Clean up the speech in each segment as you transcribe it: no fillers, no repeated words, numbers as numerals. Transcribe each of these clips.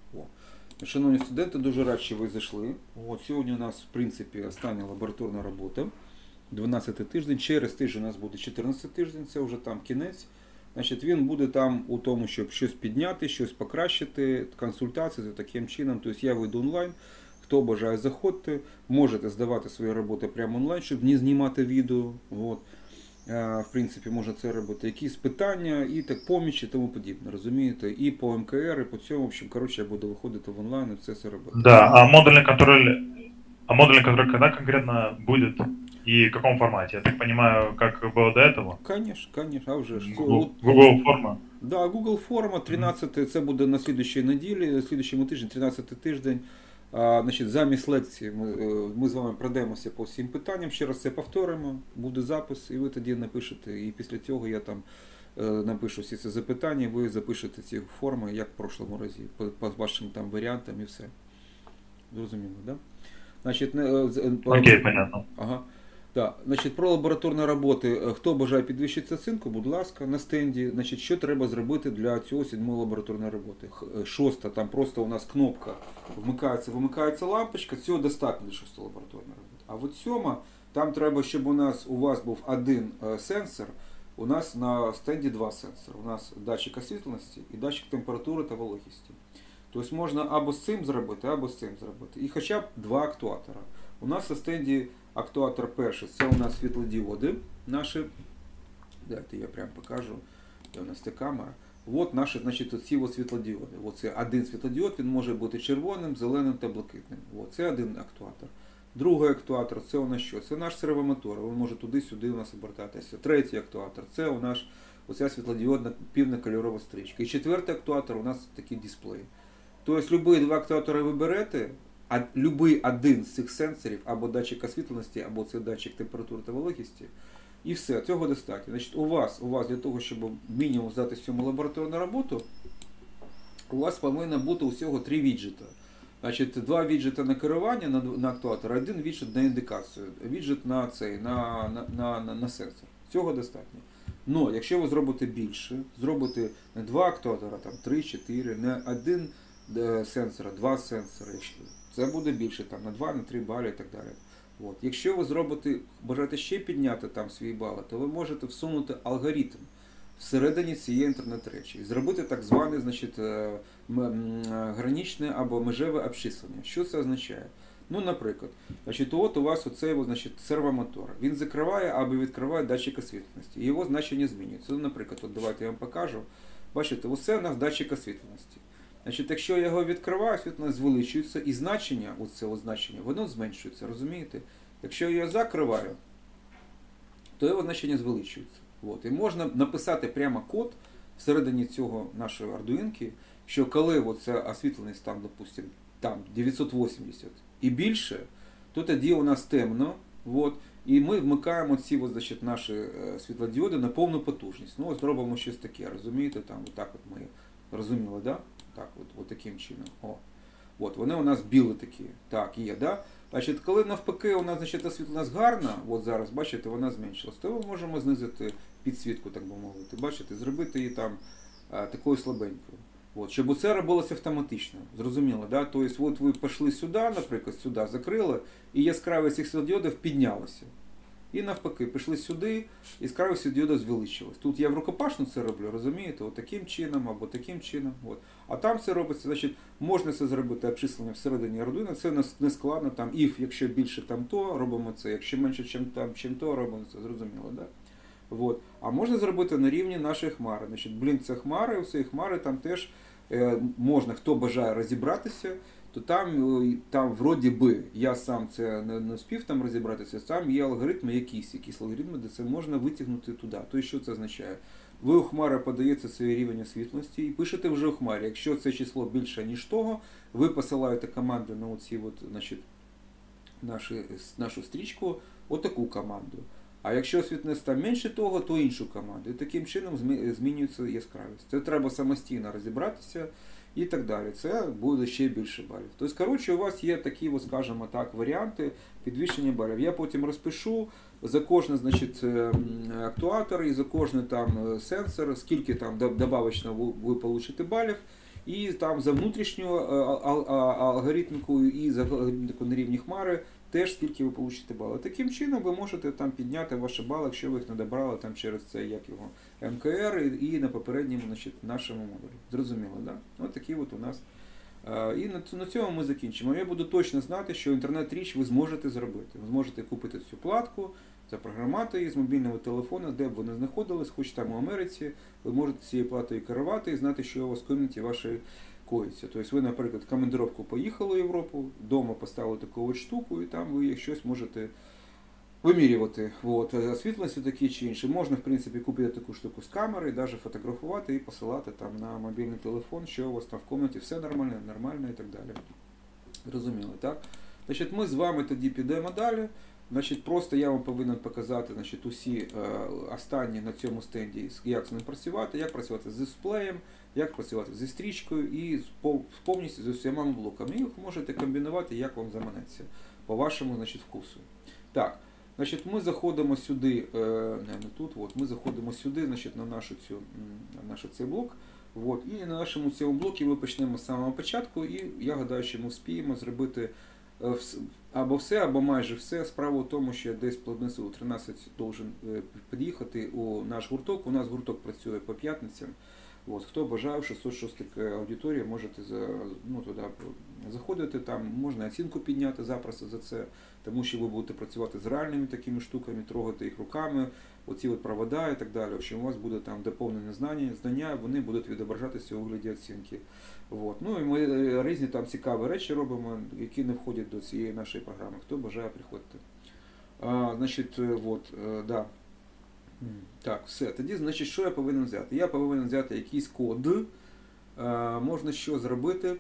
О. Шановні студенти, дуже рад, що ви зайшли. От, сьогодні у нас, в принципі, остання лабораторна робота. 12-й тиждень. Через тиждень у нас буде 14-й тиждень, це вже там кінець. Значить, він буде там у тому, щоб щось підняти, щось покращити, консультації за таким чином. Тобто я вийду онлайн. Хто бажає, заходьте, можете здавати свої роботи прямо онлайн, щоб не знімати відео. От. В принципі, можна це робити. Якісь питання, і так поміч, і тому подібне. Розумієте? І по МКР, і по цьому, в общем, коротше, я буду виходити в онлайн і все робити. Да, а модульный контроль когда конкретно будет и в каком формате? Я так понимаю, как было до этого? Конечно, а вже ж. Google форма? Да, Google форма, 13 це буде на слідчій неділі, на слідчому тижні, 13-й тиждень. Значить, замість лекції ми з вами пройдемося по всім питанням, ще раз це повторимо, буде запис, і ви тоді напишете, і після цього я там напишу всі ці запитання, ви запишете ці форми, як в прошлому разі, по вашим там варіантам і все. Зрозуміло, да? Значить, Окей, понятно. Ага. Так, значить, про лабораторні роботи. Хто бажає підвищити оцінку, будь ласка, на стенді. Значить, що треба зробити для цього 7-ї лабораторної роботи? 6-та, там просто у нас кнопка вимикається лампочка, цього достатньо для 6-ї лабораторної роботи. А от 7-ма, там треба, щоб у вас був один сенсор, у нас на стенді 2 сенсори. У нас датчик освітленості і датчик температури та вологості. Тобто можна або з цим зробити, або з цим зробити. І хоча б 2 актуатора. У нас на стенді актуатор перший, це у нас світлодіоди наші. Дайте я прям покажу, де у нас ця камера. От наші, значить, оці от світлодіоди. Оце один світлодіод, він може бути червоним, зеленим та блакитним. От, це один актуатор. Другий актуатор, це у нас що? Це наш сервомотор, він може туди-сюди у нас обертатися. Третій актуатор, це у нас оця світлодіодна півнокольорова стрічка. І четвертий актуатор у нас такий дисплей. Тобто, будь-які 2 актуатори ви берете, а будь-який один з цих сенсорів, або датчик освітленості, або це датчик температури та вологості, і все, цього достатньо. Значить, у вас для того, щоб мінімум здати 7-му лабораторну роботу, у вас повинно бути усього 3 віджета. Значить, 2 віджета на керування на актуатор, 1 віджет на індикацію, віджет на сенсор. Цього достатньо. Но, якщо ви зробите більше, зробите не 2 актуатора, там 3-4, не 1 сенсора, 2 сенсори, це буде більше, там, на 2-3 бали і так далі. От. Якщо ви бажаєте ще підняти там свої бали, то ви можете всунути алгоритм всередині цієї інтернет-речі і зробити так зване, значить, граничне або межеве обчислення. Що це означає? Ну, наприклад, значить, от у вас оцей, значить, сервомотор. Він закриває або відкриває датчик освітленості. І його значення змінюється. Ну, наприклад, от давайте я вам покажу. Бачите, оце у нас датчик освітленості. Значить, якщо я його відкриваю, світлость звеличується, і значення, оце значення, воно зменшується, розумієте? Якщо я його закриваю, то його значення звеличується. От. І можна написати прямо код всередині цього нашої ардуїнки, що коли оця освітленість там, допустимо, там 980 і більше, то тоді у нас темно, от, і ми вмикаємо ці значить, наші світлодіоди на повну потужність. Ну, ось зробимо щось таке, розумієте? Там, отак от ми розуміли, да? Так, от таким чином. О. От, вони у нас білі такі. Так, є, да? Значить, коли навпаки у нас, значить, освітленість гарна, от зараз, бачите, вона зменшилась, то ми можемо знизити підсвітку, так би мовити. Бачите, зробити її там такою слабенькою. От, щоб усе робилося автоматично. Зрозуміло, да? Тобто, от ви пішли сюди, наприклад, сюди закрили, і яскравість цих світлодіодів піднялася. І навпаки, пішли сюди, яскравість світлодіода звеличилась. Тут я в рукопашну це роблю, розумієте, от таким чином або таким чином. От. А там це робиться, значить, можна це зробити обчислення всередині Arduino, це не складно, там, якщо більше там то, робимо це, якщо менше, чим то, робимо це, зрозуміло, да? От. А можна зробити на рівні нашої хмари. Значить, це хмари, у цієї хмари там теж можна, хто бажає розібратися, то там вроді би, я сам це не встиг там розібратися, там є алгоритми якісь алгоритми, де це можна витягнути туди. Тобто, що це означає? Ви у хмари подаєте свій рівень освітленості і пишете вже у хмарі. Якщо це число більше, ніж того, ви посилаєте команду на оці от, значить, нашу стрічку, отаку команду. А якщо освітленість там менше того, то іншу команду. І таким чином змінюється яскравість. Це треба самостійно розібратися і так далі. Це буде ще більше балів. Тобто, коротше, у вас є такі, скажімо так, варіанти підвищення балів. Я потім розпишу за кожний, значить, актуатор і за кожний там сенсор, скільки там добавочно ви получите балів. І там за внутрішню алгоритміку і за алгоритміку на рівні хмари теж скільки ви получите бали. Таким чином ви можете там підняти ваші бали, якщо ви їх не добрали там через це, як його, МКР і на попередньому, значить, нашому модулі. Зрозуміло, да? Ось такі от у нас. І на цьому ми закінчимо. Я буду точно знати, що інтернет-річ ви зможете зробити. Ви зможете купити цю платку, запрограмувати її з мобільного телефону, де б ви не знаходились, хоч там у Америці, ви можете цією платою керувати і знати, що у вас в кімнаті вашої коїться. Тобто ви, наприклад, в командировку поїхали в Європу, вдома поставили таку от штуку, і там ви щось можете вимірювати. От, освітленості такі чи інші. Можна, в принципі, купити таку штуку з камери, навіть фотографувати і посилати там на мобільний телефон, що у вас там в кімнаті, все нормально і так далі. Зрозуміло, так? Значить, ми з вами тоді підемо далі. Значить, просто я вам повинен показати, значить, усі останні на цьому стенді, як з ним працювати, як працювати з дисплеєм, як працювати зі стрічкою і повністю з усіма блоками. І ви можете комбінувати, як вам заманеться, по вашому, значить, вкусу. Так, значить, ми заходимо сюди, не тут, от, ми заходимо сюди, значить, на наш цей блок. От, і на нашому цьому блокі ми почнемо з самого початку, і я гадаю, що ми вспіємо зробити або все, або майже все. Справа в тому, що десь приблизно у 13 должен під'їхати у наш гурток. У нас гурток працює по п'ятницям. От, хто бажає, 606 аудиторія, можете туди заходити, там можна оцінку підняти запросто за це, тому що ви будете працювати з реальними такими штуками, трогати їх руками, оці от провода і так далі. Якщо у вас буде там доповнені знання, вони будуть відображатися у вигляді оцінки. От. Ну і ми різні там цікаві речі робимо, які не входять до цієї нашої програми. Хто бажає, приходьте. Значить, от, да. Так, все. Тоді, значить, що я повинен взяти? Я повинен взяти якийсь код. Можна що зробити?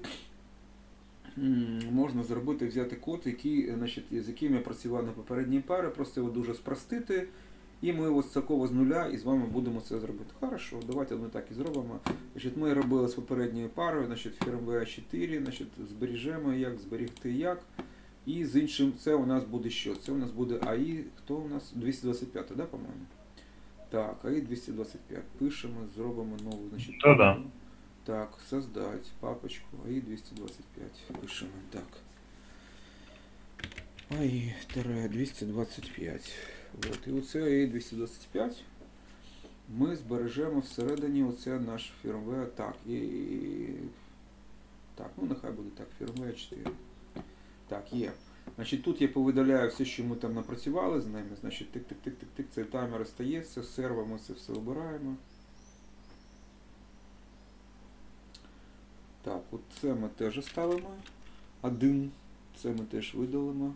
Можна зробити, взяти код, який, значить, з яким я працював на попередній парі, просто його дуже спростити. І ми ось такого з нуля і з вами будемо це зробити. Хорошо, давайте ми так і зробимо. Значить, ми робили з попередньою парою, значить, firmware 4, значить, збережемо, як зберегти, як. І з іншим, це у нас буде що? Це у нас буде AI, хто у нас? 225, да, по-моєму? Так, AI 225. Пишемо, зробимо нову, значить. Да. Так, создать папочку AI 225. Пишемо, так. AI 225. От, і оце AI 225 ми збережемо всередині, оце наш firmware. Так, так, ну нехай буде так, firmware 4. Так, є. Значить, тут я повидаляю все, що ми там напрацювали з ними. Значить, тик-тик-тик-тик-тик, цей таймер остається, з серва ми це все обираємо. Так, от це ми теж оставимо. Один. Це ми теж видалимо.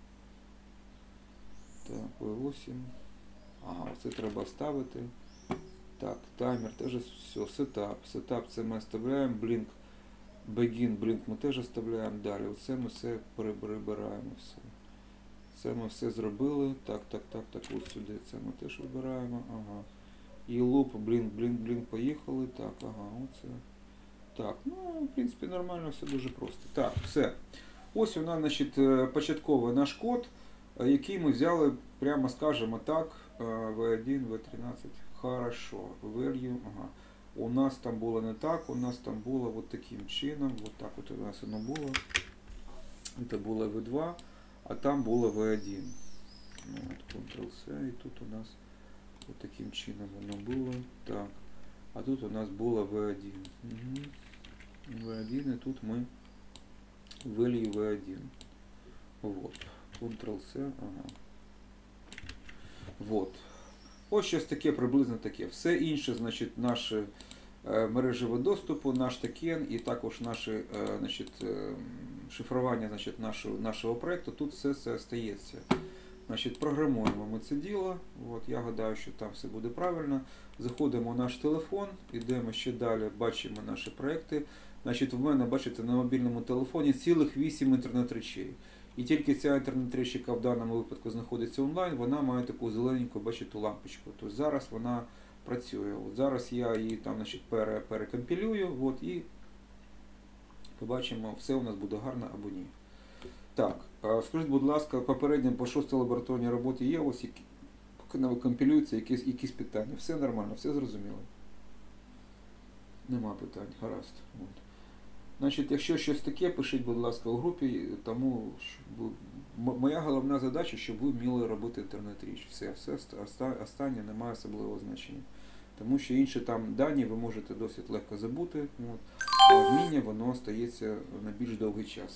Так, V8. Ага, це треба вставити. Так, таймер теж все, сетап. Сетап це ми оставляємо. Blink, begin, blink ми теж оставляємо. Далі, оце ми все перебираємо. Все. Це ми все зробили. Так, ось сюди це ми теж вибираємо. Ага. І луп, blink, поїхали. Так, ага, оце. Так, ну, в принципі, нормально, все дуже просто. Так, все. Ось у нас, значить, початковий наш код, який ми взяли, прямо скажемо так, V1, V13, хорошо, value, ага. У нас там було не так, у нас там було от таким чином, от так от у нас воно було. Це було V2, а там було V1. От, Ctrl-C, і тут у нас от таким чином воно було. Так. А тут у нас було V1. Угу. V1, і тут ми value V1. Вот. Ctrl-C, ага. Вот. Ось щось таке, приблизно таке. Все інше, значить, наші мережеве доступу, наш токен і також наше, значить, шифрування, значить, нашого проєкту. Тут все це остається. Значить, програмуємо ми це діло. От, я гадаю, що там все буде правильно. Заходимо в наш телефон, йдемо ще далі, бачимо наші проєкти. Значить, в мене, бачите, на мобільному телефоні цілих 8 інтернет-речей. І тільки ця інтернет-реч, яка в даному випадку знаходиться онлайн, вона має таку зелененьку, бачите, лампочку. Тобто зараз вона працює. От зараз я її там, значить, перекомпілюю, от, і побачимо, все у нас буде гарно або ні. Так, скажіть, будь ласка, попередньо по 6-й лабораторній роботі є ось, поки не компілюються якісь питання. Все нормально, все зрозуміло. Нема питань, гаразд. От. Значить, якщо щось таке, пишіть, будь ласка, у групі, тому моя головна задача, щоб ви вміли робити інтернет-річ. Все останнє не має особливого значення. Тому що інші там дані ви можете досить легко забути, от, а вміння воно стається на більш довгий час.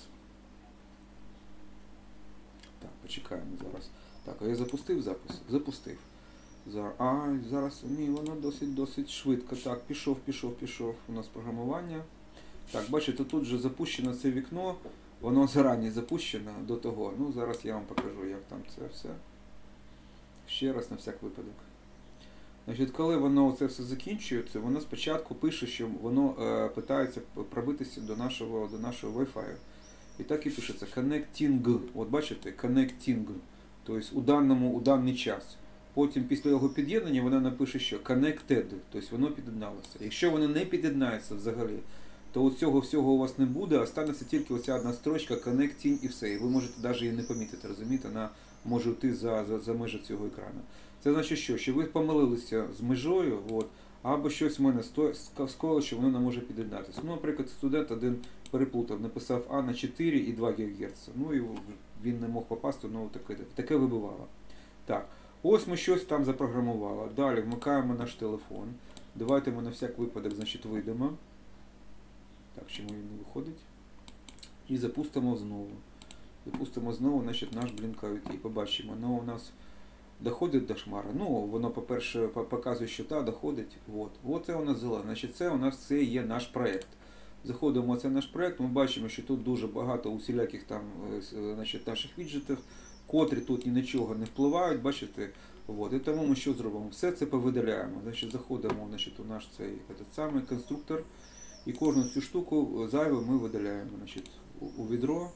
Так, почекаємо зараз. Так, а я запустив запис? Запустив. Зараз, ні, воно досить швидко. Так, пішов. У нас програмування. Так, бачите, тут вже запущено це вікно, воно зарані запущено до того. Ну, зараз я вам покажу, як там це все. Ще раз на всяк випадок. Значить, коли воно це все закінчується, воно спочатку пише, що воно питається пробитися до нашого Wi-Fi. І так і пишеться connecting. От бачите, connecting. Тобто у даний час. Потім після його під'єднання вона напише, що connected, тобто воно під'єдналося. Якщо воно не під'єднається взагалі, то от цього всього у вас не буде, а станеться тільки оця одна строчка connecting і все. І ви можете навіть її не помітити, розумієте, вона може йти за межі цього екрану. Це значить що? Що ви помилилися з межою, от, або щось в мене скоїло, що воно не може під'єднатися. Ну, наприклад, студент один переплутав, написав А на 4 і 2 ГГц. Ну і він не мог попасти, ну таке вибивало. Так, ось ми щось там запрограмували. Далі вмикаємо наш телефон. Давайте ми на всяк випадок, значить, вийдемо. Так, чому він не виходить? І запустимо знову. Запустимо знову, значить, наш Blink IoT. Побачимо, воно у нас доходить до шмара. Ну, воно, по-перше, показує, що доходить. От це у нас зелене. Значить, це є наш проєкт. Заходимо в цей наш проєкт, ми бачимо, що тут дуже багато усіляких там, значить, наших віджитів, котрі тут ні на чого не впливають, бачите. От. І тому ми що зробимо? Все це повидаляємо. Значить, заходимо, значить, у наш цей самий конструктор. І кожну цю штуку зайву ми видаляємо, значить, у відро.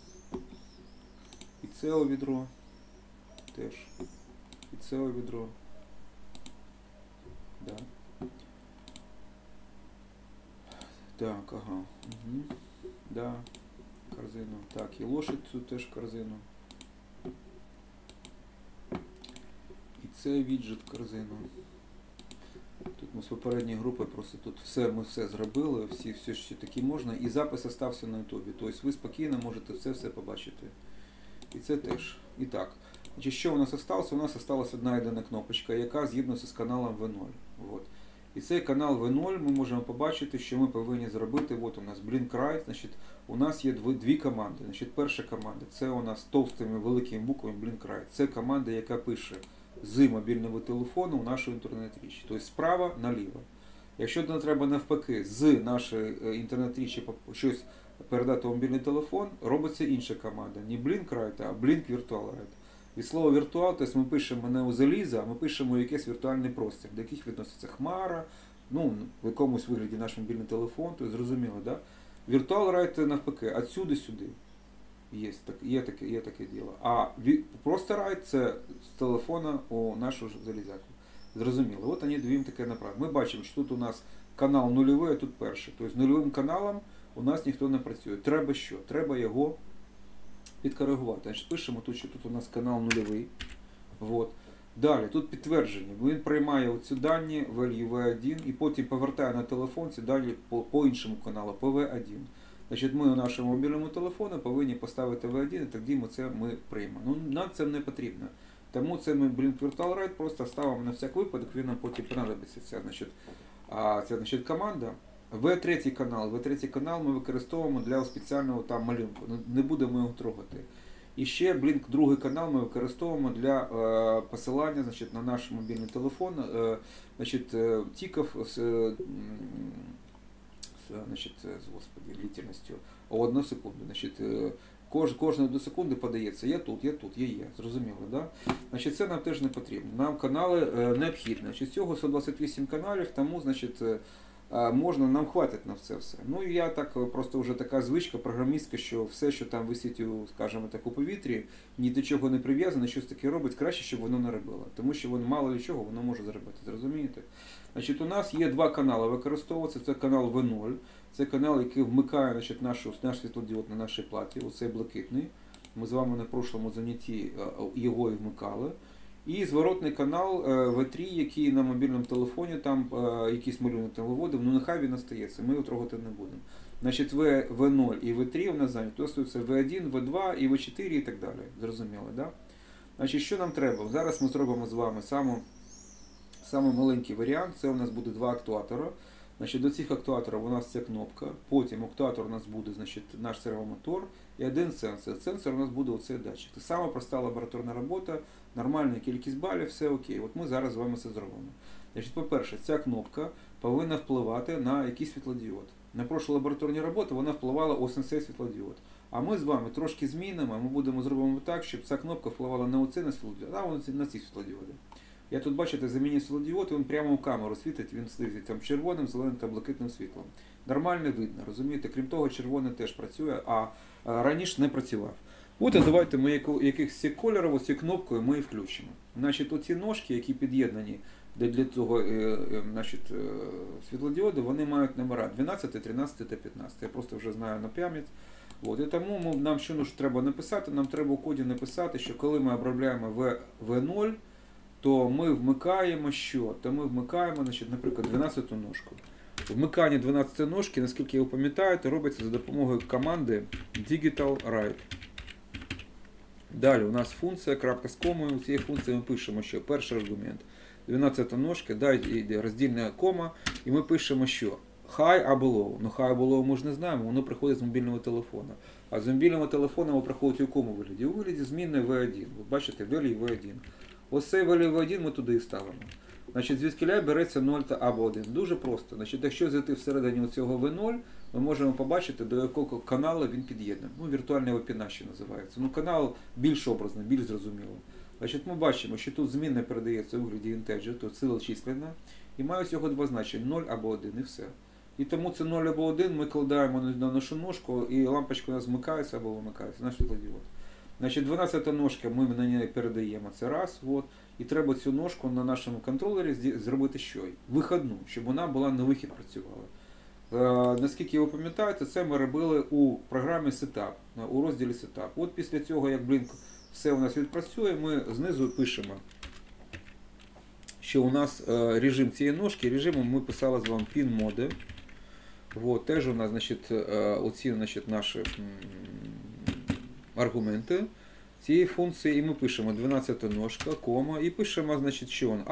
І це у відро. Теж. І це у відро. Да. Так, ага. Угу. Да. Корзину. Так, і лошадь цю теж в корзину. І це віджит в корзину. Тут ми з попередньої групи просто тут ми все зробили, все що таки можна, і запис остався на ютубі. Тобто ви спокійно можете все побачити. І це теж. І так, значить, що у нас залишилося? У нас залишилася одна єдина кнопочка, яка з'єднується з каналом V0. От. І цей канал V0 ми можемо побачити, що ми повинні зробити. От у нас Blink Write, значить, у нас є дві команди. Значить, перша команда, це у нас товстими великими буквами Blink Write. Це команда, яка пише з мобільного телефону в нашу інтернет-річ. Тобто справа наліво. Якщо нам треба навпаки з нашої інтернет-річі щось передати в мобільний телефон, робиться інша команда. Не Blink Write, а Blink Virtual Write. Від слова віртуал, тобто ми пишемо не у заліза, а ми пишемо якийсь віртуальний простір, до яких відноситься хмара, ну, в якомусь вигляді наш мобільний телефон, то зрозуміло, да? Virtual Write навпаки, отсюди сюди. Є таке діло. А просто Write це з телефона у нашу залізяку. Зрозуміло. От вони дві таке направлення. Ми бачимо, що тут у нас канал нульовий, а тут перший. Тобто з нульовим каналом у нас ніхто не працює. Треба що? Треба його підкоригувати. Значить, пишемо тут, що тут у нас канал нульовий. От. Далі, тут підтвердження. Він приймає оці дані value V1 і потім повертає на телефон ці дані по іншому каналу, по V1. Значить, ми у нашому мобільному телефону повинні поставити V1 і тоді ми приймемо. Ну, нам це не потрібно. Тому це ми Blink Virtual Write просто ставимо на всяк випадок, він нам потім понадобиться. Ця значить, команда. V3 канал ми використовуємо для спеціального там малюнку. Не будемо його трогати. І ще Blink другий канал ми використовуємо для посилання, значить, на наш мобільний телефон, значить, тіків значить, господи, длительністю 1 секунду. Значить, кожної 1 секунди подається я тут, є. Зрозуміло, да? Значить, це нам теж не потрібно. Нам канали необхідні. Значить, цього 128 каналів, тому, значить, нам хватить на це все. Ну і я так, просто вже така звичка програмістська, що все, що там висить скажімо так, у повітрі, ні до чого не прив'язане, щось таке робить, краще, щоб воно не робило. Тому що воно мало для чого воно може зробити. Зрозумієте? Значить, у нас є два канали використовуються. Це канал V0, це канал, який вмикає, значить, наш світлодіод на нашій платі, оцей блакитний. Ми з вами на прошлому занятті його і вмикали. І зворотний канал V3, який на мобільному телефоні там якийсь малюнок там виводив, ну нехай він остається, ми його трогати не будемо. Значить, V0 і V3 у нас зайняті, то остаються V1, V2 і V4 і так далі. Зрозуміло, да? Значить, що нам треба? Зараз ми зробимо з вами самий маленький варіант. Це у нас буде два актуатора. Значить, до цих актуаторів у нас ця кнопка. Потім актуатор у нас буде, значить, наш сервомотор і один сенсор. Сенсор у нас буде оцей датчик. Це сама проста лабораторна робота, нормальна кількість балів, все окей. От ми зараз з вами це зробимо. Значить, по-перше, ця кнопка повинна впливати на якийсь світлодіод. На прошлій лабораторній роботі вона впливала ось на цей світлодіод. А ми з вами трошки змінимо, ми зробимо так, щоб ця кнопка впливала не оцей на світлодіод, а на ці світлодіоди. Я тут, бачите, замінив світлодіод, він прямо в камеру світить, він світить там червоним, зеленим та блакитним світлом. Нормально видно, розумієте? Крім того, червоний теж працює, а раніше не працював. От, а давайте ми якихось кольорів, ось цією кнопкою ми і включимо. Значить, оці ножки, які під'єднані для того світлодіоду, вони мають номера 12, 13 та 15. Я просто вже знаю на пам'ять. От, і тому нам що треба написати? Нам треба у коді написати, що коли ми обробляємо V0, то ми вмикаємо що? То ми вмикаємо, значить, наприклад, 12-ту ножку. Вмикання 12-ї ножки, наскільки ви пам'ятаєте, робиться за допомогою команди Digital Write. Далі у нас функція, крапка з комою. У цієї функції ми пишемо, що перший аргумент. 12-та ножка, далі йде роздільна кома, і ми пишемо, що high або low. Ну high або low ми ж не знаємо, воно приходить з мобільного телефона. А з мобільного телефона воно приходить у якому вигляді? У вигляді змінної V1. Ви бачите, value V1. Ось цей value V1 ми туди і ставимо. Значить, звідкіля береться 0 або 1. Дуже просто. Значить, якщо зайти всередині цього V0, ми можемо побачити, до якого каналу він під'єднаний. Ну, віртуальний VPN ще називається. Ну, канал більш образний, більш зрозумілий. Значить, ми бачимо, що тут змінна передається у вигляді integer, тут сила численна, і має всього два значення, 0 або 1, і все. І тому це 0 або 1 ми кладаємо на нашу ножку, і лампочка у нас вмикається або вимикається, наш світлодіод. Значить, 12-та ножка, ми на неї передаємо, це раз, от. І треба цю ножку на нашому контролері зробити що? Виходну, щоб вона була на вихід працювала. Наскільки ви пам'ятаєте, це ми робили у програмі Setup, у розділі Setup. От після цього, як Blink все у нас відпрацює, ми знизу пишемо, що у нас режим цієї ножки, режимом ми писали з вами pin mode. От, теж у нас, значить, оці, значить, наші аргументи цієї функції, і ми пишемо 12 ножка, кома, і пишемо, значить, що він?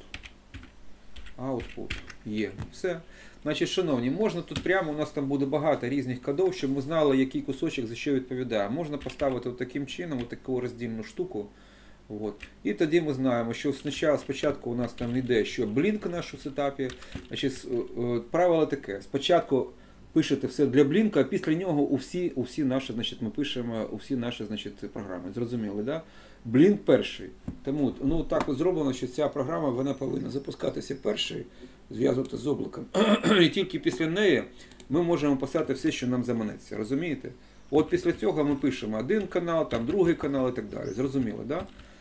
Output. Є. Все. Значить, шановні, можна тут прямо, у нас там буде багато різних кодів, щоб ми знали, який кусочок за що відповідає. Можна поставити таким чином, таку роздільну штуку. От. І тоді ми знаємо, що спочатку у нас там йде, що Blink наш у сетапі. Значить, правило таке. Спочатку пишете все для Blink, а після нього усі наші, значить, ми пишемо усі наші, значить, програми. Зрозуміли, да? Blink перший. Тому, ну, так от зроблено, що ця програма, вона повинна запускатися перший, зв'язувати з облаком. І тільки після неї ми можемо писати все, що нам заманеться. Розумієте? От після цього ми пишемо один канал, там другий канал і так далі. Зрозуміло, да?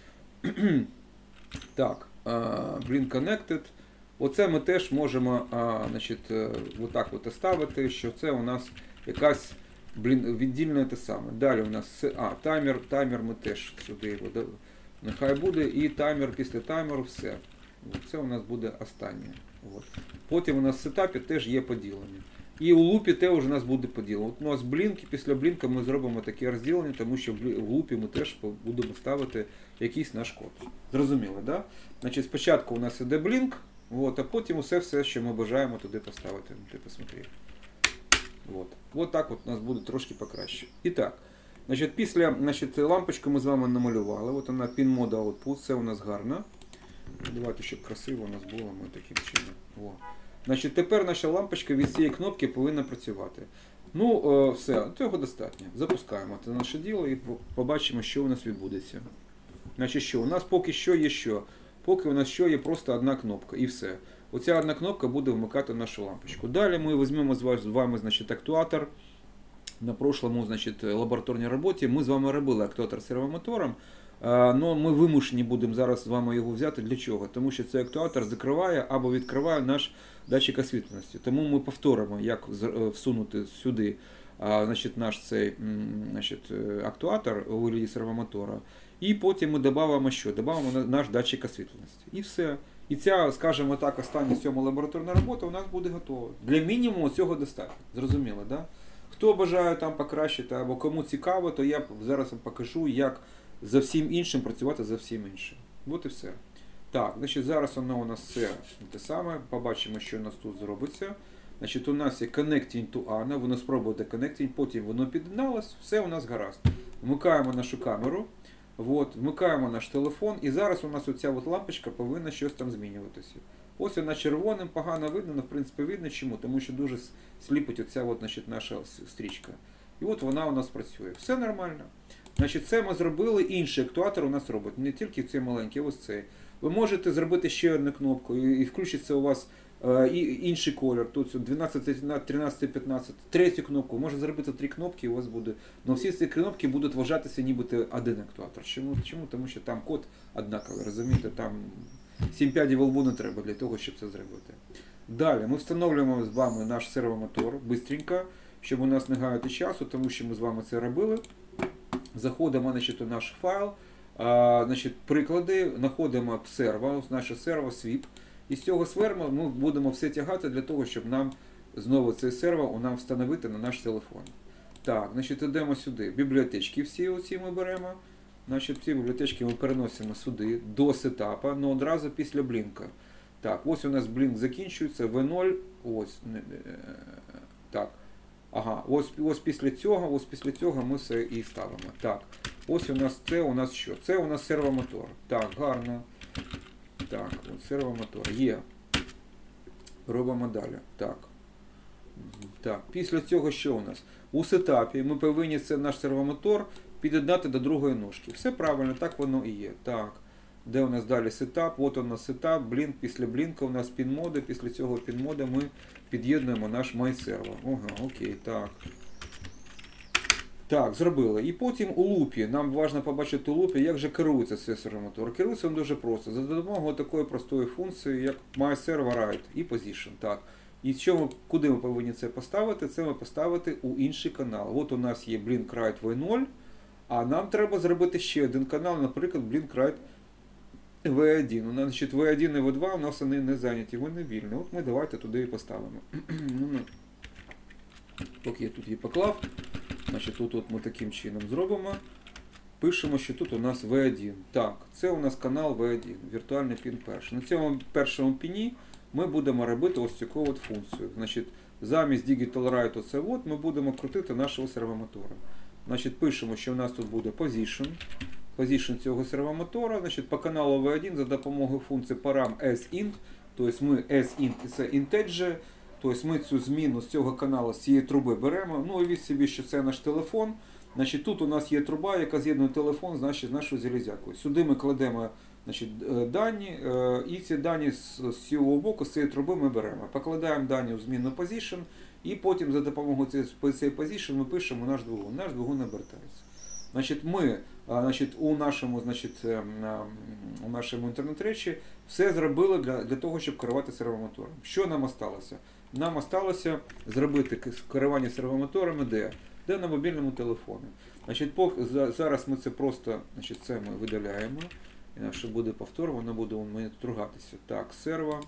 Так, Blink Connected. Оце ми теж можемо, значить, отак от ставити, що це у нас якась віддільне те саме. Далі у нас таймер ми теж сюди його, нехай буде, і таймер після таймеру все. Це у нас буде останнє. От. Потім у нас в сетапі теж є поділення. І у лупі теж у нас буде поділення. От у нас Blink, і після Blink ми зробимо таке розділення, тому що в лупі ми теж будемо ставити якийсь наш код. Зрозуміло, да? Значить, спочатку у нас іде Blink, от, а потім все, що ми бажаємо туди поставити. Ти посмотри. От так от у нас буде трошки покраще. І так, значить, після, значить, лампочку ми з вами намалювали. От вона pin mode output, це у нас гарно. Давайте, щоб красиво у нас було, ми таким чином. О. Значить, тепер наша лампочка від цієї кнопки повинна працювати. Ну, все, цього достатньо. Запускаємо це наше діло і побачимо, що у нас відбудеться. Значить, що? У нас поки що є що? Поки у нас що є просто одна кнопка і все. Оця одна кнопка буде вмикати нашу лампочку. Далі ми візьмемо з вами, значить, актуатор. На прошлому, значить, лабораторній роботі ми з вами робили актуатор з сервомотором. Но ми вимушені будемо зараз з вами його взяти. Для чого? Тому що цей актуатор закриває або відкриває наш датчик освітленості. Тому ми повторимо, як всунути сюди, значить, наш цей, значить, актуатор у вигляді сервомотора. І потім ми додамо що? Додамо наш датчик освітленості. І все. І ця, скажімо так, остання 7 лабораторна робота у нас буде готова. Для мінімуму цього достатньо. Зрозуміло, да? Хто бажає там покращити або кому цікаво, то я зараз вам покажу, як за всім іншим працювати за всім іншим. От і все. Так, значить, зараз воно у нас все те саме. Побачимо, що у нас тут зробиться. Значить, у нас є Connecting to ANA, воно спробуєте Connecting, потім воно під'єдналось, все у нас гаразд. Вмикаємо нашу камеру, от, вмикаємо наш телефон, і зараз у нас оця от лампочка повинна щось там змінюватися. Ось вона червоним, погано видно, але в принципі видно чому, тому що дуже сліпить оця от, значить, наша стрічка. І от вона у нас працює. Все нормально. Значить, це ми зробили, інший актуатор у нас робить, не тільки цей маленький, ось цей. Ви можете зробити ще одну кнопку, і включиться у вас інший колір, тут 12, 13, 15, третю кнопку, може зробити 3 кнопки, і у вас буде, але всі ці кнопки будуть вважатися нібито один актуатор. Чому? Тому що там код однаковий, розумієте, там 7 пядів во лбу не треба для того, щоб це зробити. Далі ми встановлюємо з вами наш сервомотор, бистренько, щоб у нас не гаяти часу, тому що ми з вами це робили. Заходимо, значить, у наш файл, значить, приклади, знаходимо серво, наше серво, свіп. І з цього серва ми будемо все тягати для того, щоб нам знову цей серво нам встановити на наш телефон. Так, значить, йдемо сюди. Бібліотечки всі оці ми беремо. Значить, ці бібліотечки ми переносимо сюди до сетапа, але одразу після блінка. Так, ось у нас блінк закінчується, V0, ось, так. Ага, ось після цього ми все і ставимо. Так, ось у нас що? Це у нас сервомотор. Так, гарно. Так, от сервомотор є. Робимо далі. Так. Так, після цього що у нас? У сетапі ми повинні наш сервомотор під'єднати до другої ножки. Все правильно, так воно і є. Так. Де у нас далі сетап? От у нас сетап, блінк, після блінка у нас пін-моди, після цього пін-мода ми під'єднуємо наш MyServo. Ага, окей, так. Так, зробили. І потім у лупі, нам важливо побачити у лупі, як же керується цей сервомотор. Керується він дуже просто, за допомогою такої простої функції, як MyServo і Position. Так. І куди ми повинні це поставити? Це ми поставити у інший канал. От у нас є Blink Write V0, а нам треба зробити ще один канал, наприклад, Blink Write V1. Значить, V1 і V2 у нас вони не зайняті, вони вільні. От ми давайте туди і поставимо. Поки я тут її поклав, значить, тут ми таким чином зробимо. Пишемо, що тут у нас V1. Так, це у нас канал V1, віртуальний пін перший. На цьому першому піні ми будемо робити ось таку от функцію. Значить, замість Digital Write оце от, ми будемо крутити нашого сервомотора. Значить, пишемо, що у нас тут буде Position цього сервомотора. Значить, по каналу V1 за допомогою функції param sint, тобто ми sint це integer, тобто ми цю зміну з цього каналу, з цієї труби беремо. Ну, уявіть собі, що це наш телефон. Значить, тут у нас є труба, яка з'єднує телефон з нашою залізякою. Сюди ми кладемо, значить, дані, і ці дані з цього боку, з цієї труби ми беремо. Покладаємо дані в змінну position, і потім за допомогою цієї position ми пишемо наш двигун. Наш двигун обертається. Значить, ми у нашому інтернет-речі все зробили для того, щоб керувати сервомотором. Що нам осталося? Нам осталося зробити керування сервомоторами де на мобільному телефоні. Значить, зараз ми це просто, значить, це ми видаляємо. Якщо буде повтор, воно буде у мене ругатися. Так, серво.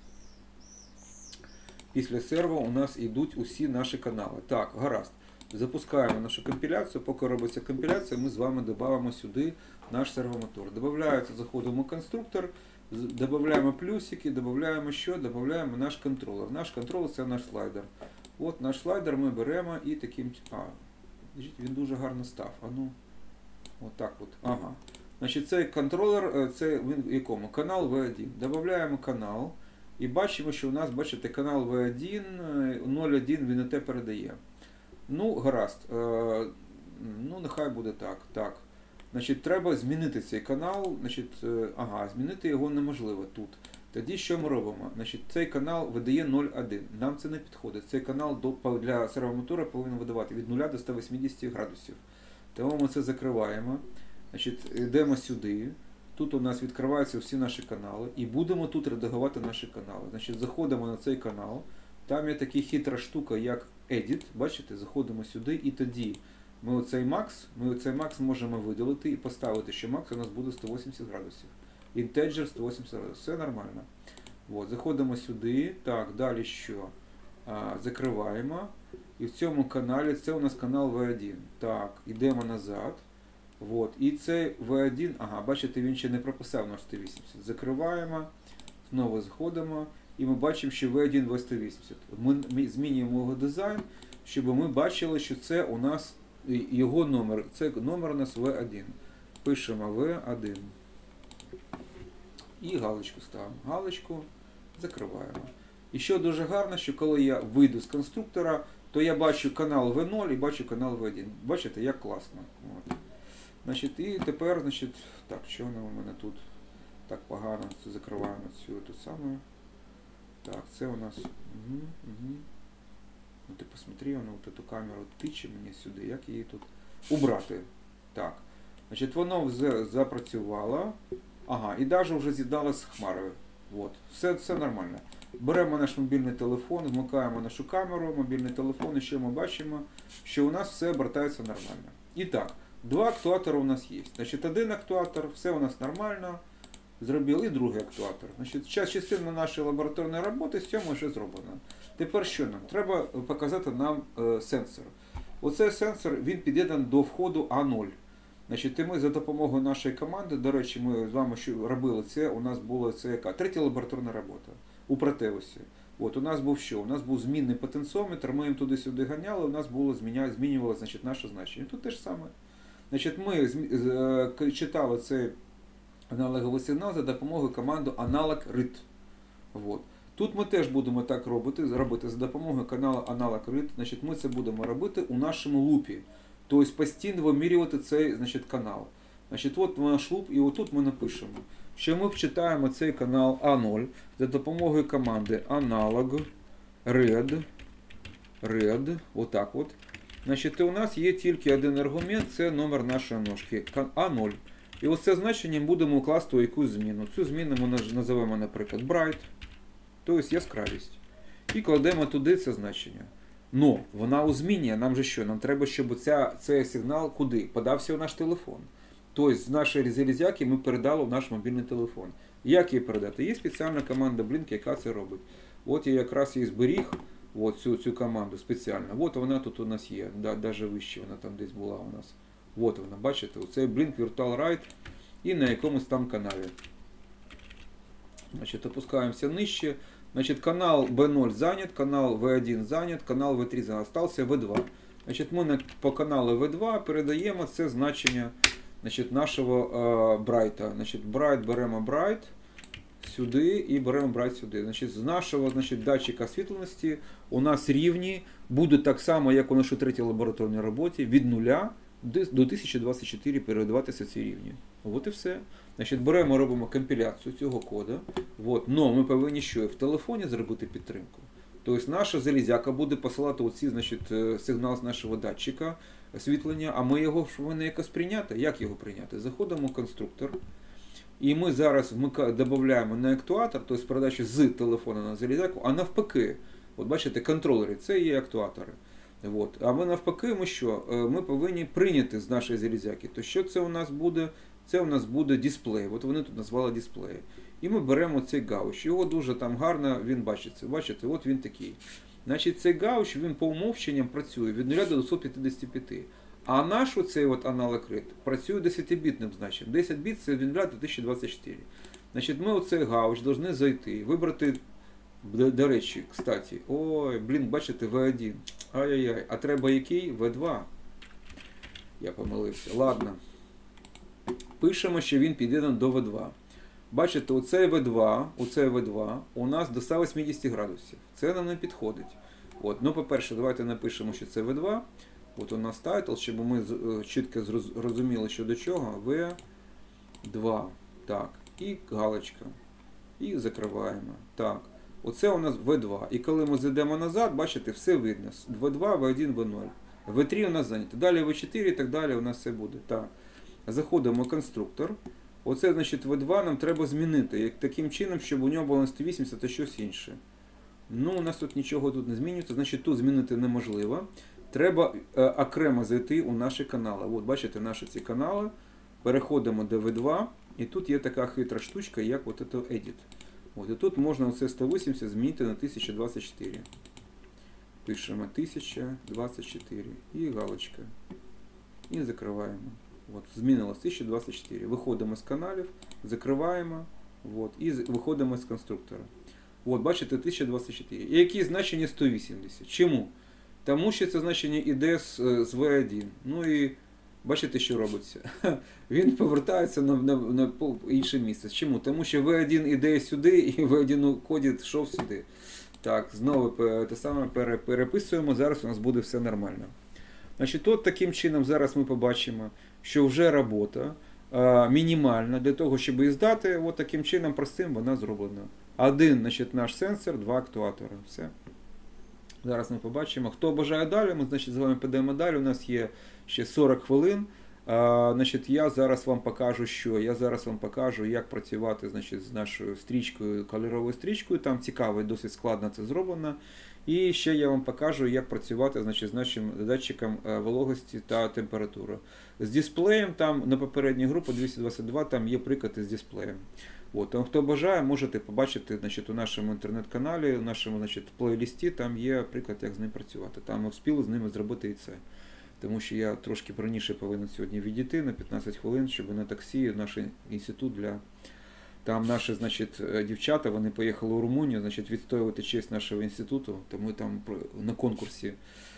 Після серво у нас йдуть усі наші канали. Так, гаразд. Запускаємо нашу компіляцію. Поки робиться компіляція, ми з вами додаємо сюди наш сервомотор. Додається, заходимо в конструктор, додаємо плюсики, додаємо що? Додаємо наш контролер. Наш контролер це наш слайдер. От наш слайдер ми беремо і таким... він дуже гарно став. Отак от. Ага. Значить, цей контролер, це він в якому? Канал V1. Додаємо канал. І бачимо, що у нас, бачите, канал V1, 0.1 він і те передає. Ну, гаразд. Ну, нехай буде так. Так. Значить, треба змінити цей канал. Значить, змінити його неможливо тут. Тоді що ми робимо? Значить, цей канал видає 0.1. Нам це не підходить. Цей канал для сервомотора повинен видавати від 0 до 180 градусів. Тому ми це закриваємо. Значить, йдемо сюди. Тут у нас відкриваються всі наші канали. І будемо тут редагувати наші канали. Значить, заходимо на цей канал. Там є така хитра штука, як Edit. Бачите, заходимо сюди. І тоді ми оцей Max можемо видалити і поставити, що Max у нас буде 180 градусів. Integer 180, все нормально. От, заходимо сюди, так, далі що? Закриваємо. І в цьому каналі, це у нас канал V1. Так, йдемо назад. От, і цей V1, ага, бачите, він ще не прописав наш 180. Закриваємо, знову заходимо. І ми бачимо, що V1 V180. Ми змінюємо його дизайн, щоб ми бачили, що це у нас його номер. Це номер у нас V1. Пишемо V1. І галочку ставимо. Галочку закриваємо. І що дуже гарно, що коли я вийду з конструктора, то я бачу канал V0 і бачу канал V1. Бачите, як класно. От. Значить, і тепер, значить, так, що воно у мене тут так погано, це закриваємо цю ту саму. Так, це у нас. Ну ти посмотри, воно от эту камеру тиче мені сюди, як її тут убрати. Так. Значить, воно запрацювало. Ага, і навіть вже з'єднало з хмарою. От. Все нормально. Беремо наш мобільний телефон, вмикаємо нашу камеру, мобільний телефон, і що ми бачимо, що у нас все обертається нормально. І так, два актуатори у нас є. Значить, один актуатор, все у нас нормально. Зробили, і другий актуатор. Значить, частина нашої лабораторної роботи з цього вже зроблена. Тепер що нам? Треба показати нам сенсор. Оцей сенсор, він під'єднаний до входу А0. Значить, і ми за допомогою нашої команди, до речі, ми з вами що робили це, у нас була це яка? Третя лабораторна робота у Протеусі. От, у нас був що? У нас був змінний потенціометр, ми їм туди-сюди ганяли, у нас було змінювалося, значить, наше значення. Тут те ж саме. Значить, ми читали цей аналоговий сигнал за допомогою команди аналог RIT. От. Тут ми теж будемо так робити за допомогою каналу аналог RIT. Значить, ми це будемо робити у нашому лупі. Тобто постійно вимірювати цей, значить, канал. Значить, от наш луп, і отут ми напишемо, що ми вчитаємо цей канал А0 за допомогою команди аналог red, отак от. Значить, у нас є тільки один аргумент, це номер нашої ножки, А0. І ось це значення будемо укласти у якусь зміну. Цю зміну ми називаємо, наприклад, bright, тобто яскравість. І кладемо туди це значення. Но вона у зміні, нам же що? Нам треба, щоб цей сигнал куди? Подався у наш телефон. Тобто з нашої залізяки ми передали в наш мобільний телефон. Як її передати? Є спеціальна команда Blink, яка це робить. От я якраз її зберіг, от цю команду спеціально. От вона тут у нас є, навіть вище вона там десь була у нас. От вона, бачите, оцей Blink Virtual Write і на якомусь там каналі. Значить, опускаємося нижче. Значит, канал B0 занят, канал V1 занят, канал V3 занят. Остался V2. Значит, ми по каналу V2 передаємо це значення, значить, нашого брайта. Значить, bright беремо bright сюди і беремо bright сюди. Значить, з нашого, значить, датчика освітленості у нас рівні будуть так само, як у нашій третій лабораторній роботі, від 0 до 1024 передаватися ці рівні. От і все. Значить, беремо, робимо компіляцію цього коду. От. Но ми повинні що? В телефоні зробити підтримку. Тобто наша залізяка буде посилати оці, значить, сигнал з нашого датчика освітлення, а ми його повинні якось прийняти. Як його прийняти? Заходимо в конструктор. І ми зараз додаємо не актуатор, тобто передачу з телефона на залізяку, а навпаки. От бачите, контролери, це є актуатори. От. А ми навпаки, ми що? Ми повинні прийняти з нашої залізяки. То що це у нас буде? Це у нас буде дисплей. От вони тут назвали дисплеї. І ми беремо цей гауч. Його дуже там гарно, він бачиться. Бачите, от він такий. Значить, цей гауч, він по умовченням працює від 0 до 255. А наш оцей от аналог RIT працює 10-бітним значенням. 10 біт це від 0 до 1024. Значить, ми оцей гауч повинні зайти, вибрати, до речі, кстати, ой, блін, бачите, V1. Ай-яй-яй, а треба який? V2. Я помилився. Ладно. Пишемо, що він під'єднаний до V2. Бачите, оцей V2 у нас до 180 градусів. Це нам не підходить. От. Ну, по-перше, давайте напишемо, що це V2. От у нас тайтл, щоб ми чітко зрозуміли, що до чого. V2. Так. І галочка. І закриваємо. Так. Оце у нас V2. І коли ми зайдемо назад, бачите, все видно. V2, V1, V0. V3 у нас зайнято. Далі V4 і так далі у нас все буде. Так. Заходимо в конструктор. Оце, значить, V2 нам треба змінити. Таким чином, щоб у нього було не 180, а щось інше. Ну, у нас тут нічого тут не змінюється. Значить, тут змінити неможливо. Треба окремо зайти у наші канали. От, бачите, наші ці канали. Переходимо до V2. І тут є така хитра штучка, як от це Edit. От, і тут можна оце 180 змінити на 1024. Пишемо 1024 і галочка. І закриваємо. От, змінилось 1024. Виходимо з каналів, закриваємо. От, і виходимо з конструктора. От, бачите, 1024. І які значення 180? Чому? Тому що це значення іде з V1. Ну і бачите, що робиться? Він повертається на інше місце. Чому? Тому що V1 іде сюди, і V1 у коді йшов сюди. Так, знову те саме переписуємо, зараз у нас буде все нормально. Значить, от таким чином зараз ми побачимо, що вже робота мінімальна для того, щоб її здати, от таким чином простим вона зроблена. Один, значить, наш сенсор, два актуатори. Все. Зараз ми побачимо. Хто бажає далі, ми, значить, з вами підемо далі. У нас є ще 40 хвилин. Значить, я зараз вам покажу, що? Я зараз вам покажу, як працювати, значить, з нашою стрічкою, кольоровою стрічкою. Там цікаво і досить складно це зроблено. І ще я вам покажу, як працювати, значить, з нашим датчиком вологості та температури. З дисплеєм, там на попередній групі 222, там є приклад із дисплеєм. От, тому, хто бажає, можете побачити, значить, у нашому інтернет-каналі, у нашому, значить, плейлісті, там є приклад, як з ним працювати. Там ми встигли з ними зробити і це. Тому що я трошки раніше повинен сьогодні відійти на 15 хвилин, щоб на таксі наш інститут для... Там наші, значить, дівчата, вони поїхали у Румунію, значить, відстоювати честь нашого інституту, тому там на конкурсі.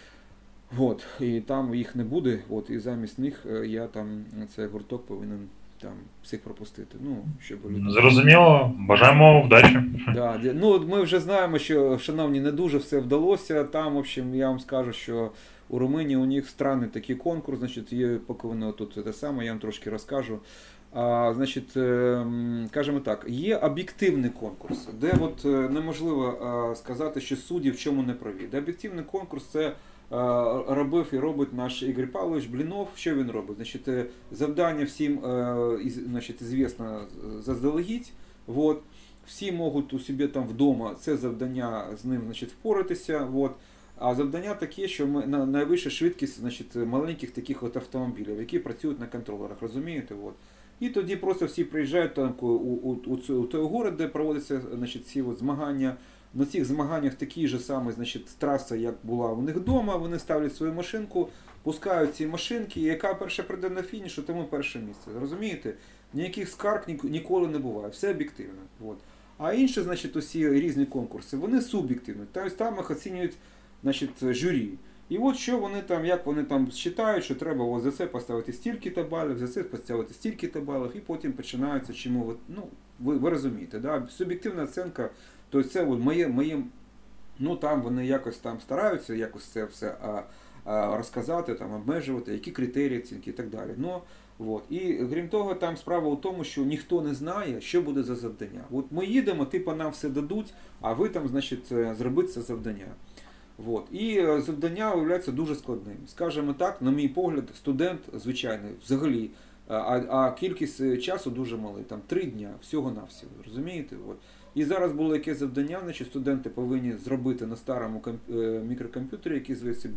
От, і там їх не буде, от, і замість них я там цей гурток повинен там всіх пропустити. Ну, щоб люди... Зрозуміло, бажаємо вдачі. Да, ну, ми вже знаємо, що, шановні, не дуже все вдалося. Там, в общем, я вам скажу, що у Румунії у них странний такий конкурс, значить, є, поки воно тут те саме, я вам трошки розкажу. Значить, кажемо так, є об'єктивний конкурс, де от неможливо сказати, що судді в чому не праві. Де об'єктивний конкурс це робив і робить наш Ігор Павлович Блінов. Що він робить? Значить, завдання всім, значить, звісно, заздалегідь. Вот. Всі можуть у себе там вдома це завдання з ним, значить, впоратися. Вот. А завдання таке, що ми на найвища швидкість, значить, маленьких таких от автомобілів, які працюють на контролерах, розумієте? Вот. І тоді просто всі приїжджають там, у той город, де проводяться, значить, ці от змагання. На цих змаганнях такий же самий, значить, траса, як була у них вдома, вони ставлять свою машинку, пускають ці машинки, і яка перша прийде на фініш, тому перше місце. Розумієте? Ніяких скарг ніколи не буває, все об'єктивно. От. А інші, значить, усі різні конкурси, вони суб'єктивні. Тобто там їх оцінюють, значить, журі. І от що вони там, як вони там вважають, що треба ось за це поставити стільки-то балів, за це поставити стільки-то балів, і потім починається, чому, ну, ви розумієте, да? Суб'єктивна оцінка, то це от моє, ну там вони якось там стараються якось це все розказати, там, обмежувати, які критерії оцінки і так далі. Ну, от. І крім того, там справа у тому, що ніхто не знає, що буде за завдання. От ми їдемо, типу нам все дадуть, а ви там, значить, зробите це завдання. От. І завдання виявляється дуже складним. Скажімо так, на мій погляд, студент звичайний, взагалі, а кількість часу дуже малий, там 3 дня, всього-навсього, розумієте? От. І зараз було якесь завдання, значить, студенти повинні зробити на старому мікрокомп'ютері, який зветься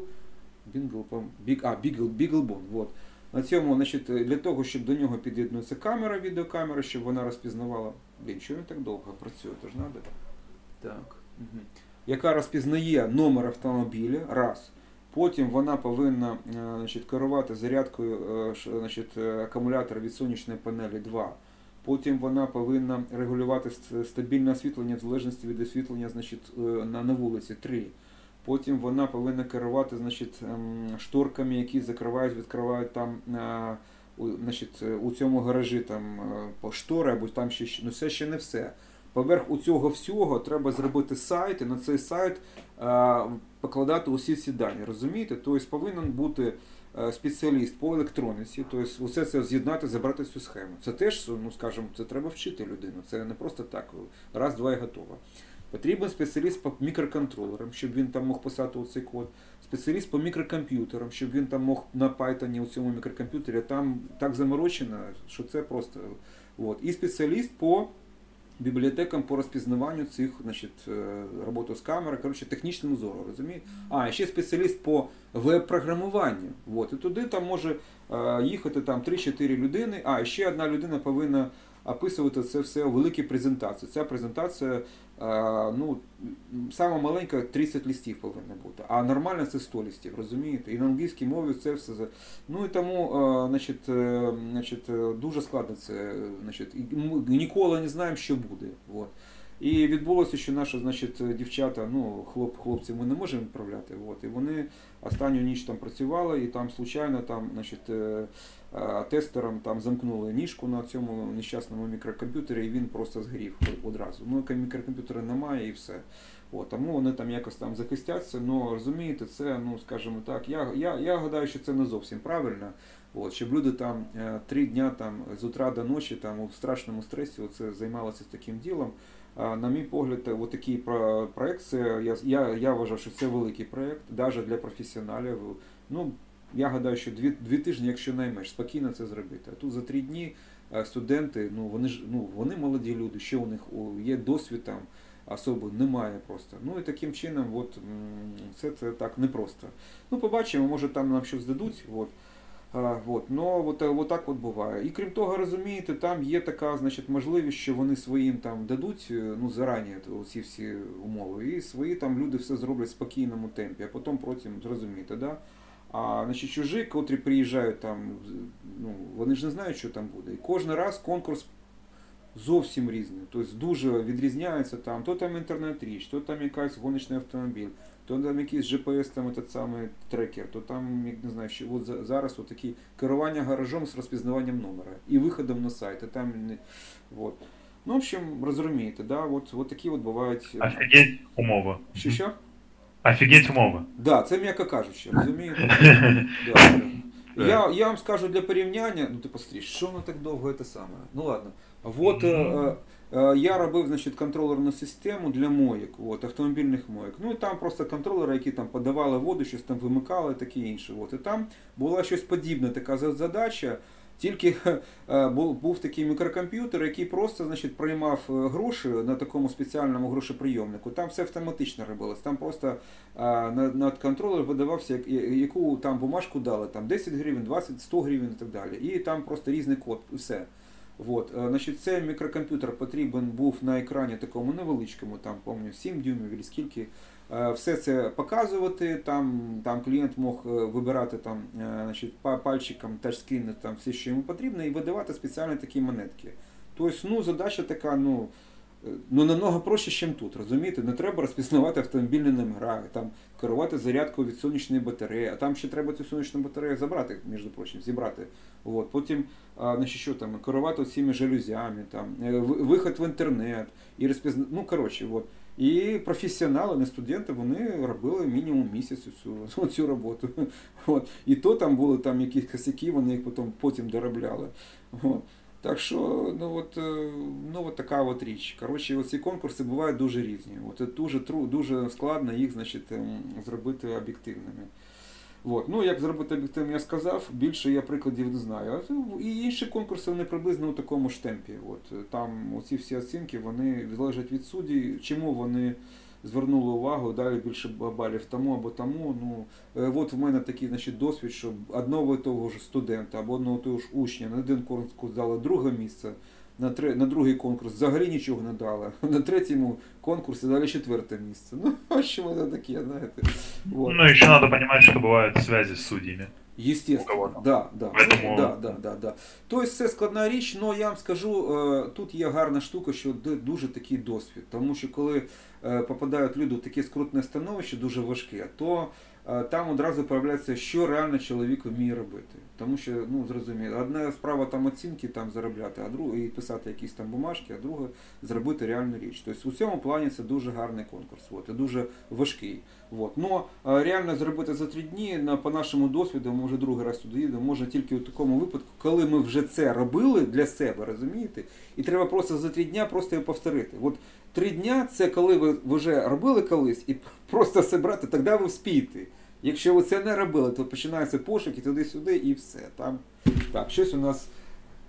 BeagleBone. От. На цьому, значить, для того, щоб до нього під'єднується камера, відеокамера, щоб вона розпізнавала, що він так довго працює, то ж треба. Так. Угу. Яка розпізнає номер автомобіля, раз. Потім вона повинна, значить, керувати зарядкою, значить, акумулятора від сонячної панелі 2. Потім вона повинна регулювати стабільне освітлення в залежності від освітлення, значить, на вулиці 3. Потім вона повинна керувати, значить, шторками, які закривають, відкривають там, значить, у цьому гаражі там, по штори, або там ще, ну це ще не все. Поверх у цього всього треба зробити сайт, і на цей сайт покладати усі ці дані, розумієте? Тобто повинен бути спеціаліст по електроніці, тобто усе це з'єднати, забрати цю схему. Це теж, ну скажімо, це треба вчити людину, це не просто так, раз, два і готово. Потрібен спеціаліст по мікроконтролерам, щоб він там мог писати оцей код, спеціаліст по мікрокомп'ютерам, щоб він там мог на Python у цьому мікрокомп'ютері, там так заморочено, що це просто... От. І спеціаліст по бібліотекам по розпізнаванню цих, значить, роботу з камери, коротше, технічному зору, розумієте? А, ще спеціаліст по веб-програмуванню. От, і туди там може їхати там 3-4 людини, а ще одна людина повинна описувати це все у великій презентації. Ця презентація, ну, сама маленька 30 листів повинна бути, а нормально це 100 листів, розумієте? І на англійській мові це все. Ну і тому, значить, дуже складно це, значить, ми ніколи не знаємо, що буде. От. І відбулося, що наші, значить, дівчата, ну, хлопців ми не можемо відправляти, от, і вони останню ніч там працювали, і там случайно там, значить, тестерам там замкнули ніжку на цьому нещасному мікрокомп'ютері, і він просто згорів одразу. Ну, мікрокомп'ютера немає і все. От, тому вони там якось там захистяться, але розумієте, це, ну, скажімо так, я гадаю, що це не зовсім правильно. От, щоб люди там 3 дня там, з утра до ночі там, у страшному стресі оце, займалися таким ділом. На мій погляд, от такий проєкт, я вважаю, що це великий проєкт, навіть для професіоналів. Ну, я гадаю, що 2 тижні, якщо найменш, спокійно це зробити. А тут за 3 дні студенти, ну, вони молоді люди, що у них є досвід там, особи немає просто. Ну і таким чином, от, це так непросто. Ну, побачимо, може там нам щось дадуть. От. Вот так от буває. І крім того, розумієте, там є така, значить, можливість, що вони своїм там дадуть, ну, зарані ці всі умови, і свої там люди все зроблять в спокійному темпі, а потім, зрозумієте, да? А, значить, чужі, котрі приїжджають там, ну, вони ж не знають, що там буде. І кожен раз конкурс зовсім різний, тобто дуже відрізняється там, то там інтернет-річ, то там якийсь гоночний автомобіль, то там якийсь GPS, там этот самий трекер, то там, не знаю, що от зараз от такі керування гаражом з розпізнаванням номера і виходом на сайт, і там, от. Ну, в общем, розумієте, да, от такі от бувають... Офігеть умови. Що? Офігеть умови. Да, це м'яко кажучи, розумієте? Да. Я вам скажу для порівняння, ну ти постріж, що воно так довго це саме? Ну ладно. Вот я робив, значить, контролерну систему для моєк, от, автомобільних моєк. Ну і там просто контролери, які там подавали воду, щось там вимикали, таке інше. От. І там була щось подібне, така задача. Тільки був такий мікрокомп'ютер, який просто, значить, приймав гроші на такому спеціальному грошеприйомнику. Там все автоматично робилось. Там просто над контролер видавався, яку там бумажку дали, там 10 гривень, 20, 100 гривень і так далі. І там просто різний код, все. Вот. Значить, цей мікрокомп'ютер потрібен був на екрані такому невеличкому, там, пам'ятаю, 7 дюймів або скільки. Все це показувати, там клієнт мог вибирати там, значить, пальчиком тачскрін, там все, що йому потрібно, і видавати спеціальні такі монетки. Тобто, ну, задача така, ну, намного проще, ніж тут, розумієте? Не треба розпізнавати автомобільні номера, там, керувати зарядкою від сонячної батареї, а там ще треба цю сонячну батарею забрати, між прочим, зібрати. От. Потім, значить, що там, керувати цими жалюзями, там, виход в інтернет, і ну, коротше, от. І професіонали, не студенти, вони робили мінімум місяць цю роботу. От. І то там були там якісь косяки, вони їх потім доробляли. От. Так що, ну от така от річ. Коротше, ці конкурси бувають дуже різні. От, дуже складно їх, значить, зробити об'єктивними. От. Ну, як зробити об'єктивно, я сказав, більше я прикладів не знаю. І інші конкурси, вони приблизно у такому ж темпі. От. Там оці всі оцінки, вони залежать від судді, чому вони звернули увагу, далі більше балів тому або тому. Ну, от в мене такий, значить, досвід, що одного і того ж студента або одного і того ж учня на один конкурс дали друге місце, на другий конкурс взагалі нічого не дали, на третьему конкурсе дали 4-е місце. Ну, а що воно таке, знаєте. Вот. Ну, еще надо понимать, что бывают связи с судьями. Естественно, да. Поэтому... Да. Тобто це складна річ, але я вам скажу, тут є гарна штука, що дуже такий досвід. Тому що коли попадають люди в таке скрутне становище, дуже важке, то там одразу проявляється, що реально чоловік вміє робити. Тому що, ну, зрозуміло, одна справа там оцінки там заробляти, а друга і писати якісь там бумажки, а друга зробити реальну річ. Тобто у цьому плані це дуже гарний конкурс, от, і дуже важкий. От. Но реально зробити за 3 дні, по нашому досвіду, ми вже другий раз туди їдемо, можна тільки у такому випадку, коли ми вже це робили для себе, розумієте? І треба просто за 3 дня просто його повторити. От 3 дня це коли ви вже робили колись і просто все брати, тоді ви вспієте. Якщо ви це не робили, то починається пошуки туди-сюди і все. Там. Так, щось у нас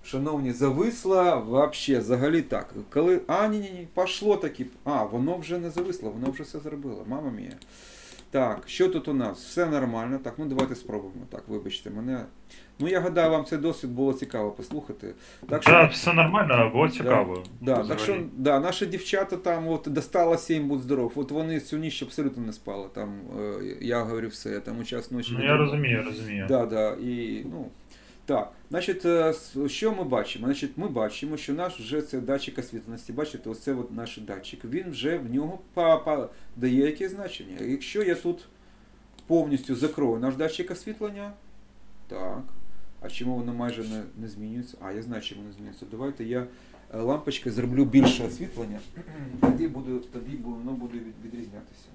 Шановні, зависла вообще, взагалі так. Коли. Ні, пошло таки. Воно вже не зависло, воно вже все зробило. Мама мія. Так, що тут у нас? Все нормально. Так, ну давайте спробуємо. Так, вибачте мене. Ну я гадаю, вам цей досвід було цікаво послухати. Так, Да, все нормально, було цікаво. Так що, наші дівчата там от досталося їм, будь здоров. От вони всю ніч абсолютно не спали. Там, я говорю все, там у час ночі. Ну я розумію. І, так, значить, що ми бачимо? Значить, ми бачимо, що наш вже це датчик освітленості, бачите, оце от наш датчик, він вже в нього дає якесь значення. Якщо я тут повністю закрою наш датчик освітлення, так, а чому воно майже не змінюється? Я знаю, чому не змінюється. Давайте я лампочкою зроблю більше освітлення, тоді воно буде відрізнятися.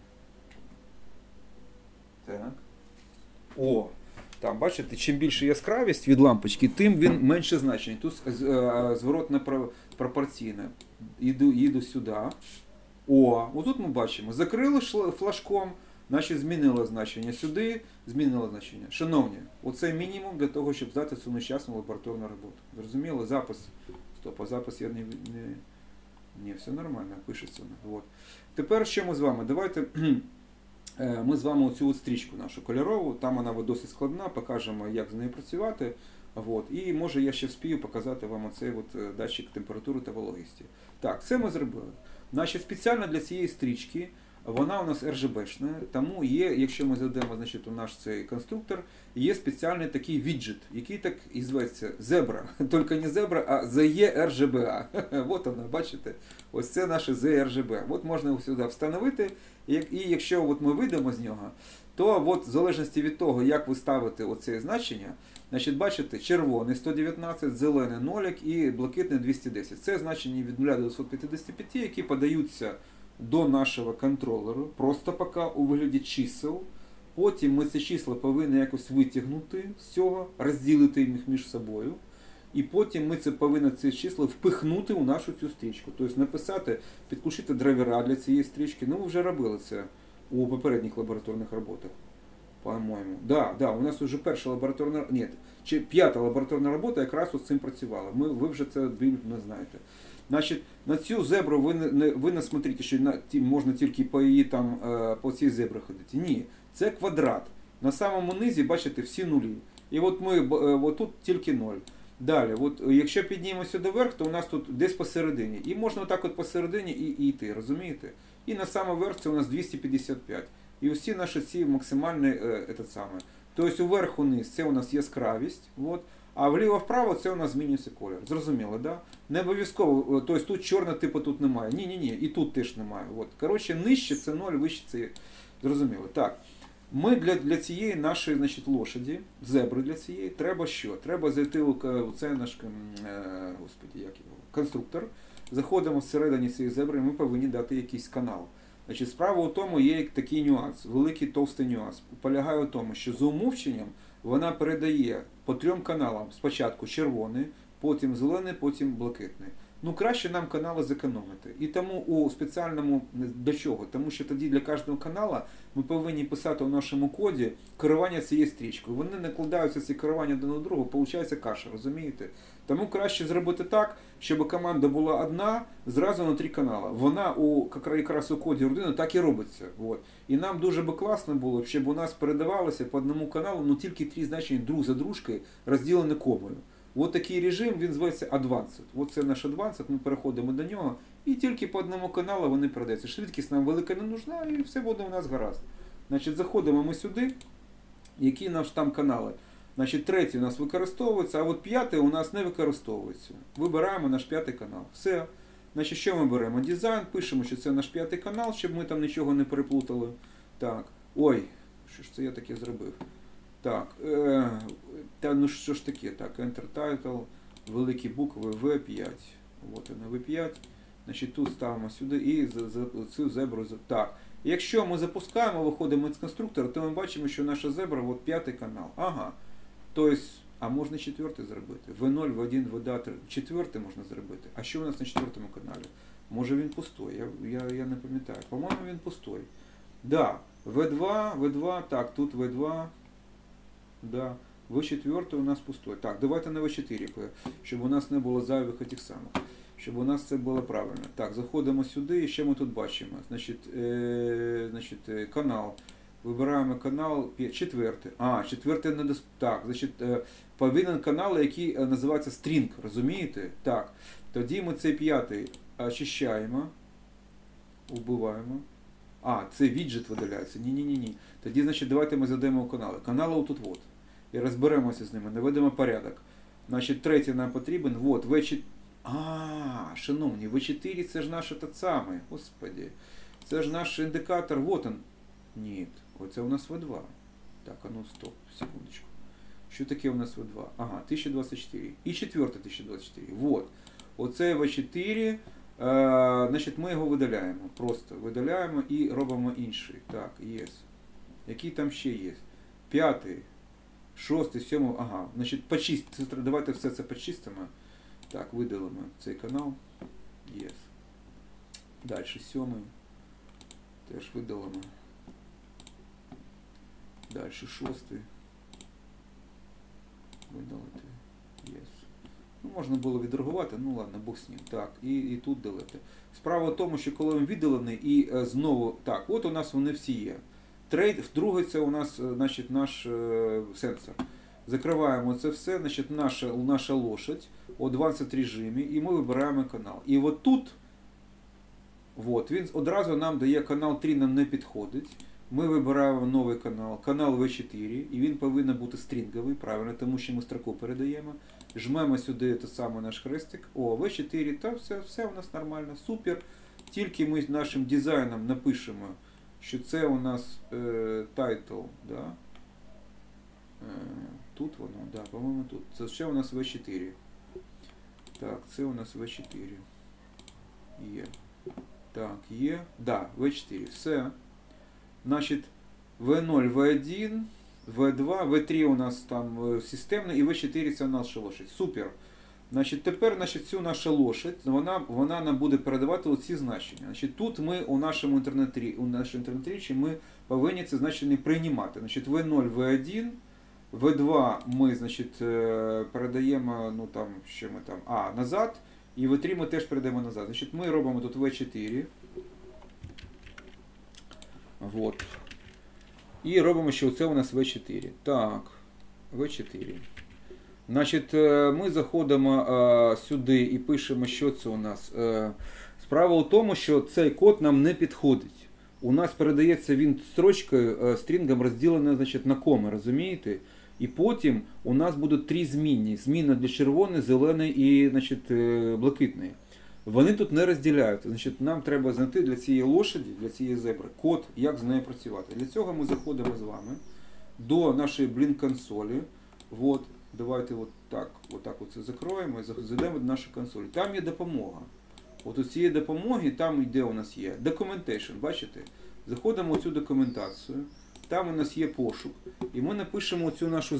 Так. Там, бачите, чим більше яскравість від лампочки, тим він менше значення. Тут зворотно пропорційне. Їду сюди. Отут ми бачимо. Закрили флажком, значить змінило значення сюди, змінило значення. Шановні, оце мінімум для того, щоб здати цю нещасну лабораторну роботу. Зрозуміло? Запис. Стоп, запис я не... Ні, все нормально, пишеться. От. Тепер що ми з вами? Давайте... Ми з вами оцю стрічку нашу кольорову, там вона досить складна, покажемо, як з нею працювати. І може я ще вспію показати вам оцей датчик температури та вологості. Так, це ми зробили. Значить, спеціально для цієї стрічки, вона у нас RGB-шна, тому є, якщо ми зайдемо, значить, у наш цей конструктор, є спеціальний такий віджит, який так і зветься зебра. Тільки не зебра, а ZE-RGBA. От вона, бачите? Ось це наше ZE-RGB. От можна сюди встановити, і якщо ми вийдемо з нього, то в залежності від того, як ви ставите оце значення, значить, бачите, червоний 119, зелений 0 і блакитний 210. Це значення від 0 до 255, які подаються до нашого контролеру, просто поки у вигляді чисел. Потім ми ці числа повинні якось витягнути з цього, розділити їх між собою. І потім ми повинні ці числа впихнути у нашу цю стрічку. Тобто написати, підключити драйвера для цієї стрічки. Ну, ми вже робили це у попередніх лабораторних роботах, по-моєму. У нас вже п'ята лабораторна робота якраз з цим працювала. Ви вже це не знаєте. Значить, на цю зебру ви не смотрите, що можна тільки по цій зебрі ходити. Ні, це квадрат. На самому низі, бачите, всі нулі. І тут тільки 0. Далі, якщо піднімемося доверх, то у нас тут десь посередині. І можна отак посередині і йти, розумієте? І на самий верх це у нас 255. І усі наші ці максимальні, тобто вверх-униз це у нас яскравість, а вліво-вправо це у нас змінюється колір. Зрозуміло, да? Не обов'язково, тобто тут чорне типу тут немає. Ні, і тут теж немає. Коротше, нижче це 0, вище це, зрозуміло. Так. Ми для цієї нашої, значить, лошаді, зебри для цієї, треба що? Треба зайти у цей наш конструктор, заходимо всередині цієї зебри, і ми повинні дати якийсь канал. Значить, справа у тому є такий нюанс, великий товстий нюанс. Полягає у тому, що за умовченням вона передає по 3 каналам. Спочатку червоний, потім зелений, потім блакитний. Краще нам канали зекономити. І тому у спеціальному, для чого? Тому що тоді для кожного канала ми повинні писати у нашому коді керування цією стрічкою. Вони накладаються ці керування один на другого, виходить каша, розумієте? Тому краще зробити так, щоб команда була одна, зразу на 3 канали. Вона якраз у коді Arduino так і робиться. І нам дуже би класно було, щоб у нас передавалося по одному каналу, тільки 3 значення друг за дружкою, розділені комою. Такий режим, він зветься Advanced. Це наш Advanced, ми переходимо до нього, і тільки по одному каналу вони передаються. Швидкість нам велика не нужна, і все буде у нас гаразд. Значить, заходимо ми сюди, які наші там канали. Значить, 3-й у нас використовується, а 5-й у нас не використовується. Вибираємо наш 5-й канал. Все. Значить, що ми беремо? Дизайн, пишемо, що це наш 5-й канал, щоб ми там нічого не переплутали. Так, ой, що ж це я таке зробив? Так, що ж таке? Так, Enter Title, великі букви V5. Вона V5. Значить, тут ставимо сюди і цю зебру. Так, якщо ми запускаємо, виходимо з конструктора, то ми бачимо, що наша зебра, 5-й канал. Ага. Тобто, а можна 4-й зробити. V0, V1, V2, 4-й можна зробити. А що у нас на 4-му каналі? Може він пустой, я не пам'ятаю. По-моєму, він пустой. Да, V2, так, тут V2. Да. В4 у нас пустой. Так, давайте на В4, щоб у нас не було зайвих тих самих. Щоб у нас це було правильно. Так, заходимо сюди і що ми тут бачимо? Значить, канал. Вибираємо канал 4. Четвертий не так, значить, повинен канал, який називається стрінг, розумієте? Так, тоді ми цей 5 очищаємо, вбиваємо. Це віджит видаляється. Ні. Тоді, значить, давайте ми задаємо канали. Канали отут от. І розберемося з ними, наведемо порядок. Значить, третій нам потрібен. Вот, В4. Шановні, В4 це ж наш те саме. Господи. Це ж наш індикатор. Вот он. Ні, оце у нас В2. Так, стоп, секундочку. Що таке у нас В2? 1024. І 4 1024. Вот. Оце В4. Значить, ми його видаляємо. Просто видаляємо і робимо інший. Так, є. Які там ще є? 5, 6, 7. Значить, давайте все це почистимо. Так, видалимо цей канал. Є. Далі 7. Теж видалимо. Далі 6. Видалити. Є. Можна було відредагувати, ладно, Бог з ним. Так, і тут далити. Справа в тому, що коли він віддалений і знову, так, от у нас вони всі є. Другий це у нас, значить, наш сенсор. Закриваємо це все, значить, наша лошадь у Advanced режимі, і ми вибираємо канал. І от тут, він одразу нам дає канал 3, нам не підходить. Ми вибираємо новий канал, канал В4, і він повинен бути стрінговий, правильно, тому що ми строку передаємо. Жмемо сюди те саме наш хрестик. В4, та все у нас нормально, супер. Тільки ми нашим дизайном напишемо, що це у нас title, да? Тут воно, да, по-моєму тут. Це ще у нас В4. Так, це у нас В4. Є. Так, є. Да, В4. Все. Значить, В0, В1, В2, В3 у нас там системний, і В4 це наша лошадь. Супер. Значить, тепер цю нашу лошадь, вона нам буде передавати оці значення. Значить, тут ми у нашому інтернет-річі ми повинні ці значення приймати. Значить, В0, В1, В2 ми, значить, передаємо, що ми там, назад, і В3 ми теж передаємо назад. Значить, ми робимо тут В4. Вот. І робимо, що це у нас В4. Так, В4. Значить, ми заходимо сюди і пишемо, що це у нас. Справа у тому, що цей код нам не підходить. У нас передається він строчкою, стрінгом розділений, значить, на коми, розумієте? І потім у нас будуть 3 змінні. Зміна для червоної, зеленої і, значить, блакитної. Вони тут не розділяються. Значить, нам треба знайти для цієї лошаді, для цієї зебри, код, як з нею працювати. Для цього ми заходимо з вами до нашої Blink-консолі. Вот. Давайте отак це закроємо і зайдемо до нашої консолі. Там є допомога. От у цієї допомоги, там де у нас є Documentation, бачите? Заходимо в цю документацію, там у нас є пошук. І ми напишемо цю нашу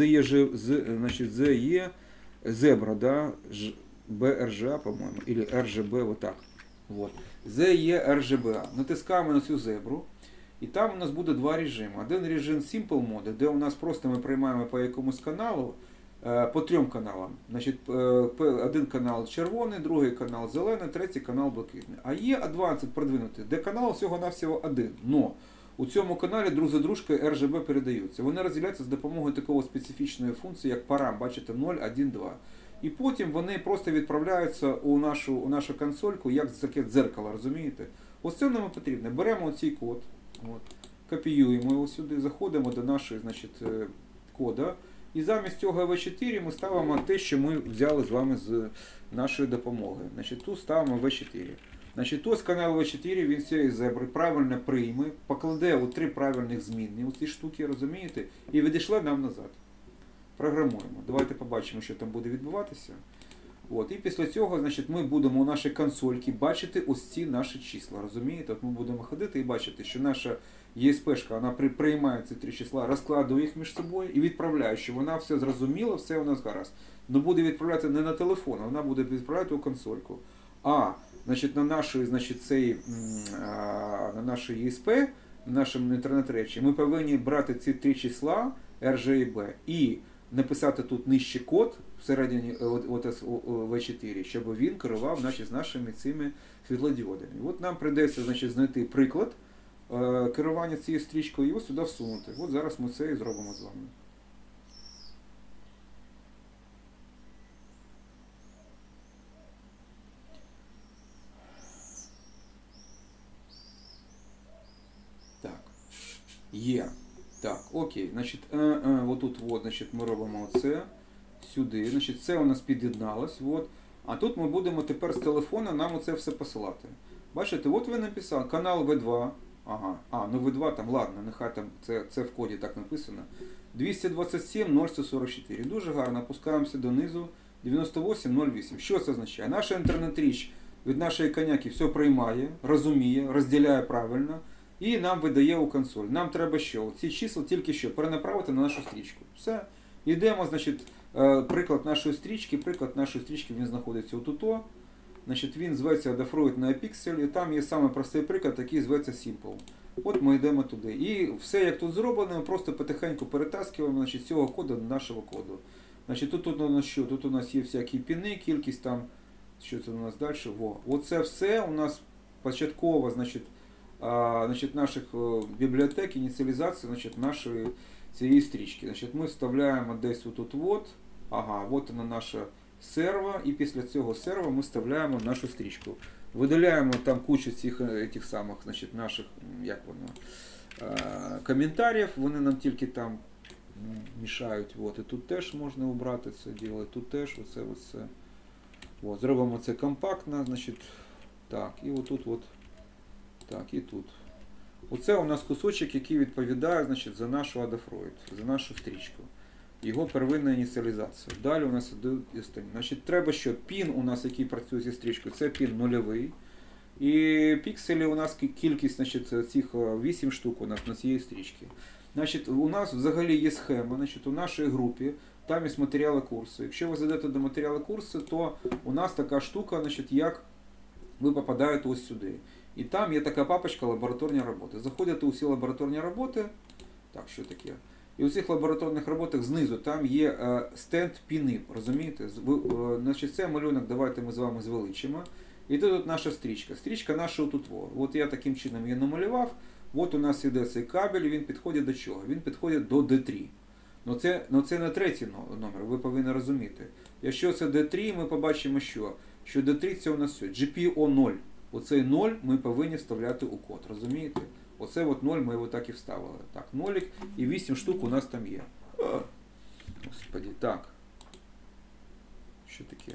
зебра, да? BRGA, по-моєму, или RGB, вот так. Вот. ZE-RGBA. Натискаємо на цю зебру. І там у нас буде 2 режими. Один режим Simple Mode, де у нас просто ми приймаємо по якомусь каналу, по 3 каналам. Значить, один канал червоний, другий канал зелений, третій канал блакитний. А є Advanced продвинутий, де канал всього-навсього один. Но у цьому каналі друг за дружкою RGB передаються. Вони розділяються з допомогою такого специфічної функції, як парам, бачите, 0, 1, 2. І потім вони просто відправляються у нашу консольку, як таке дзеркало, розумієте? Ось це нам потрібно. Беремо цей код, копіюємо його сюди, заходимо до нашого, значить, кода. І замість цього В4 ми ставимо те, що ми взяли з вами з нашої допомоги. Значить, тут ставимо В4. Значить, ось канал В4, він цієї зебри правильно прийме, покладе у 3 правильних змінні, у ці штуки, розумієте, і відійшла нам назад. Програмуємо. Давайте побачимо, що там буде відбуватися. От. І після цього, значить, ми будемо у нашій консольці бачити ось ці наші числа. Розумієте? От ми будемо ходити і бачити, що наша ЄСПшка, вона приймає ці 3 числа, розкладує їх між собою і відправляє, що вона все зрозуміла, все у нас гаразд. Но буде відправляти не на телефон, а вона буде відправляти у консольку. Значить, на нашій ЄСП, на нашому інтернет-речі, ми повинні брати ці 3 числа RG і B і написати тут нижче код всередині V4, щоб він керував з нашими цими світлодіодами. От нам прийдеться, значить, знайти приклад керування цією стрічкою і його сюди всунути. От зараз ми це і зробимо з вами. Так. Є. Так, окей. Значить, отут, значить, ми робимо оце сюди. Значить, це у нас під'єдналось. А тут ми будемо тепер з телефона нам оце все посилати. Бачите, от ви написали канал V2. Ага, ну V2 там, ладно, нехай там це в коді так написано. 227.0.144. Дуже гарно, опускаємося донизу. 98.08. Що це означає? Наша інтернет-річ від нашої коняки все приймає, розуміє, розділяє правильно і нам видає у консоль. Нам треба що? Ці числа тільки що перенаправити на нашу стрічку. Все. Йдемо, значить, приклад нашої стрічки. Приклад нашої стрічки, він знаходиться отут. Значить, він зветься Adafruit на Pixel, і там є самий простий приклад, який зветься Simple. От ми йдемо туди. І все, як тут зроблено, ми просто потихеньку перетаскуємо, значить, з цього коду до нашого коду. Значить, тут у нас що? Тут у нас є всякі піни, кількість там, що це у нас далі? Оце все у нас початково, значить, наших бібліотек, ініціалізації, значить, нашої цієї стрічки. Значить, ми вставляємо десь отут. Ага, от вона наша серва, і після цього серва ми вставляємо нашу стрічку. Видаляємо там кучу цих самих, значить, наших, як воно, коментарів, вони нам тільки там мішають. І тут теж можна убрати це діло, і тут теж оце. Зробимо це компактно, значить, так, і отут, так, і тут. Оце у нас кусочок, який відповідає, значить, за нашу Adafruit, за нашу стрічку. Його первинна ініціалізація. Далі у нас іде останнє. Значить, треба що? Пін у нас, який працює зі стрічкою, це пін нульовий. І пікселі у нас кількість, значить, цих 8 штук у нас на цієї стрічки. Значить, у нас взагалі є схема, значить, у нашій групі, там є матеріали курсу. Якщо ви зайдете до матеріалу курсу, то у нас така штука, значить, як ви попадаєте ось сюди. І там є така папочка лабораторні роботи. Заходите у всі лабораторні роботи. Так, що таке? І у цих лабораторних роботах знизу там є стенд піни, розумієте? Значить, цей малюнок давайте ми з вами звеличимо. І тут наша стрічка. Стрічка наша тут. От я таким чином її намалював. От у нас іде цей кабель, він підходить до чого? Він підходить до D3. Ну це не третій номер, ви повинні розуміти. Якщо це D3, ми побачимо що? Що D3 це у нас все. GPO 0. Оцей 0 ми повинні вставляти у код, розумієте? Оце от 0 ми його так і вставили. Так, нолик і 8 штук у нас там є. Господи, так. Що таке?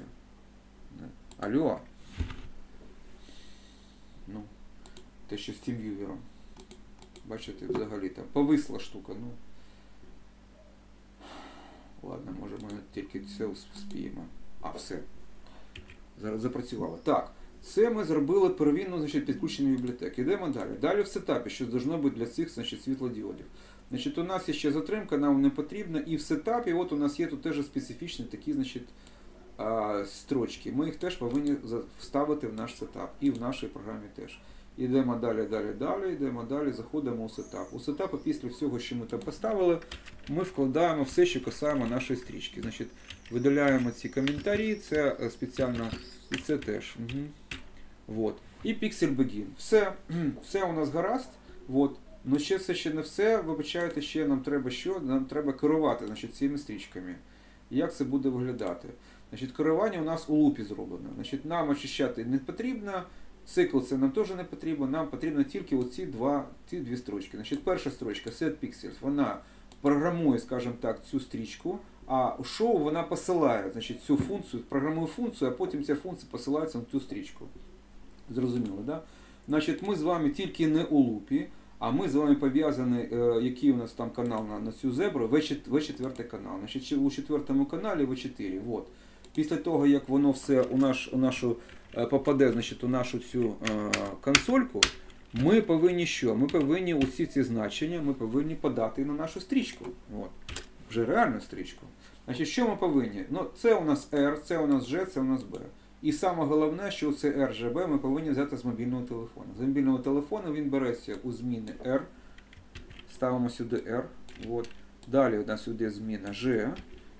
Алло. Ну, те що з TeamViewer. Бачите, взагалі там повисла штука, ну. Ладно, може ми тільки це вспіємо. Все. Зараз запрацювало. Так. Це ми зробили первинну, значить, підключення бібліотеки. Йдемо далі. Далі в сетапі, що должно бути для цих, значить, світлодіодів. Значить, у нас є ще затримка, нам не потрібна. І в сетапі, от у нас є тут теж специфічні такі, значить, строчки. Ми їх теж повинні вставити в наш сетап. І в нашій програмі теж. Йдемо далі, йдемо далі, заходимо у сетап. У сетапі після всього, що ми там поставили, ми вкладаємо все, що касаємо нашої стрічки. Значить, видаляємо ці коментарі, це спеціально, і це теж. Вот. І Pixel Begin. Все у нас гаразд. Вот. Ну це ще не все. Вибачайте, ще нам треба що? Нам треба керувати, значить, цими стрічками. Як це буде виглядати? Значить, керування у нас у лупі зроблено. Значить, нам очищати не потрібно. Цикл це нам теж не потрібно. Нам потрібно тільки оці дві строчки. Значить, перша строчка Set Pixels, вона програмує, скажімо так, цю стрічку. А у шоу вона посилає, значить, цю функцію, програмує функцію, а потім ця функція посилається на цю стрічку. Зрозуміло, так? Да? Значить, ми з вами тільки не у лупі, а ми з вами пов'язані, який у нас там канал на цю зебру, V4 канал. Значить, у 4 каналі V4. Вот. Після того, як воно все у нашу попаде, значить, у нашу цю консольку, ми повинні що? Ми повинні усі ці значення ми повинні подати на нашу стрічку. От. Вже реальну стрічку. Значить, що ми повинні? Ну, це у нас R, це у нас G, це у нас B. І саме головне, що це RGB ми повинні взяти з мобільного телефону. З мобільного телефону він береться у зміни R. Ставимо сюди R. От. Далі у нас йде зміна G.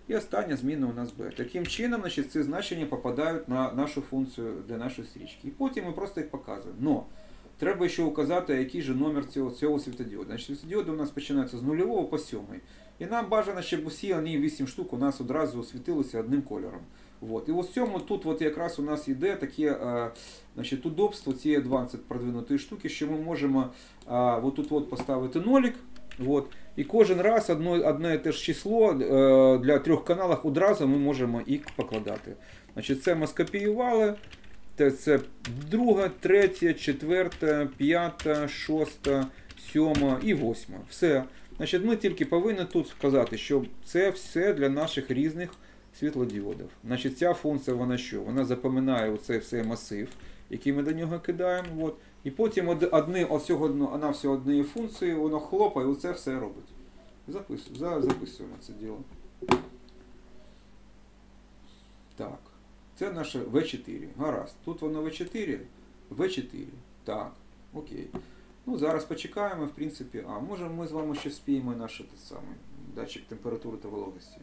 І остання зміна у нас B. Таким чином, значить, ці значення попадають на нашу функцію для нашої стрічки. І потім ми просто їх показуємо. Но треба ще указати, який же номер цього світодіоду. Значить, світодіоди у нас починаються з 0 по 7. І нам бажано, щоб усі вони 8 штук у нас одразу світилися одним кольором. Вот. І ось в цьому тут от якраз у нас йде таке значить, удобство цієї Advanced продвинутої штуки, що ми можемо отут от поставити нолик. Вот. І кожен раз одне і те ж число для 3 каналів одразу ми можемо їх покладати. Значить, це ми скопіювали. Це 2, 3, 4, 5, 6, 7 і 8. Все. Значить, ми тільки повинні тут сказати, що це все для наших різних світлодіодів. Значить, ця функція, вона що? Вона запам'ятає оцей все масив, який ми до нього кидаємо. От. І потім вона все однієї функції, воно хлопає, оце все робить. Записуємо це діло. Так. Це наше V4. Гаразд. Тут воно V4. V4. Так. Окей. Ну, зараз почекаємо, в принципі. Може ми з вами ще вспіємо наш датчик температури та вологості.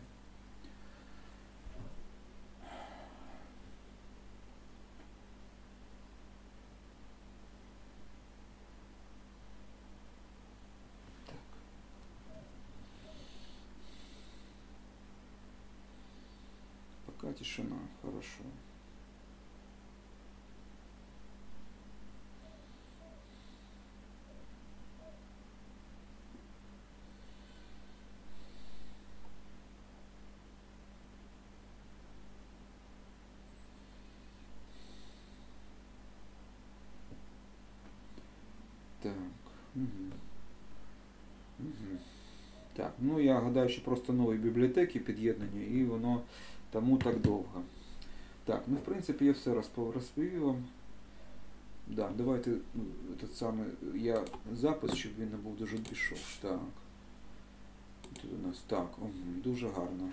Пока тишина. Хорошо. Так. Угу. Так, ну я гадаю, що просто нові бібліотеки під'єднані і воно тому так довго. Так, ну в принципі я все розповів вам. Да, давайте я запис, щоб він не був дуже пішов. Так. Тут у нас так, дуже гарно.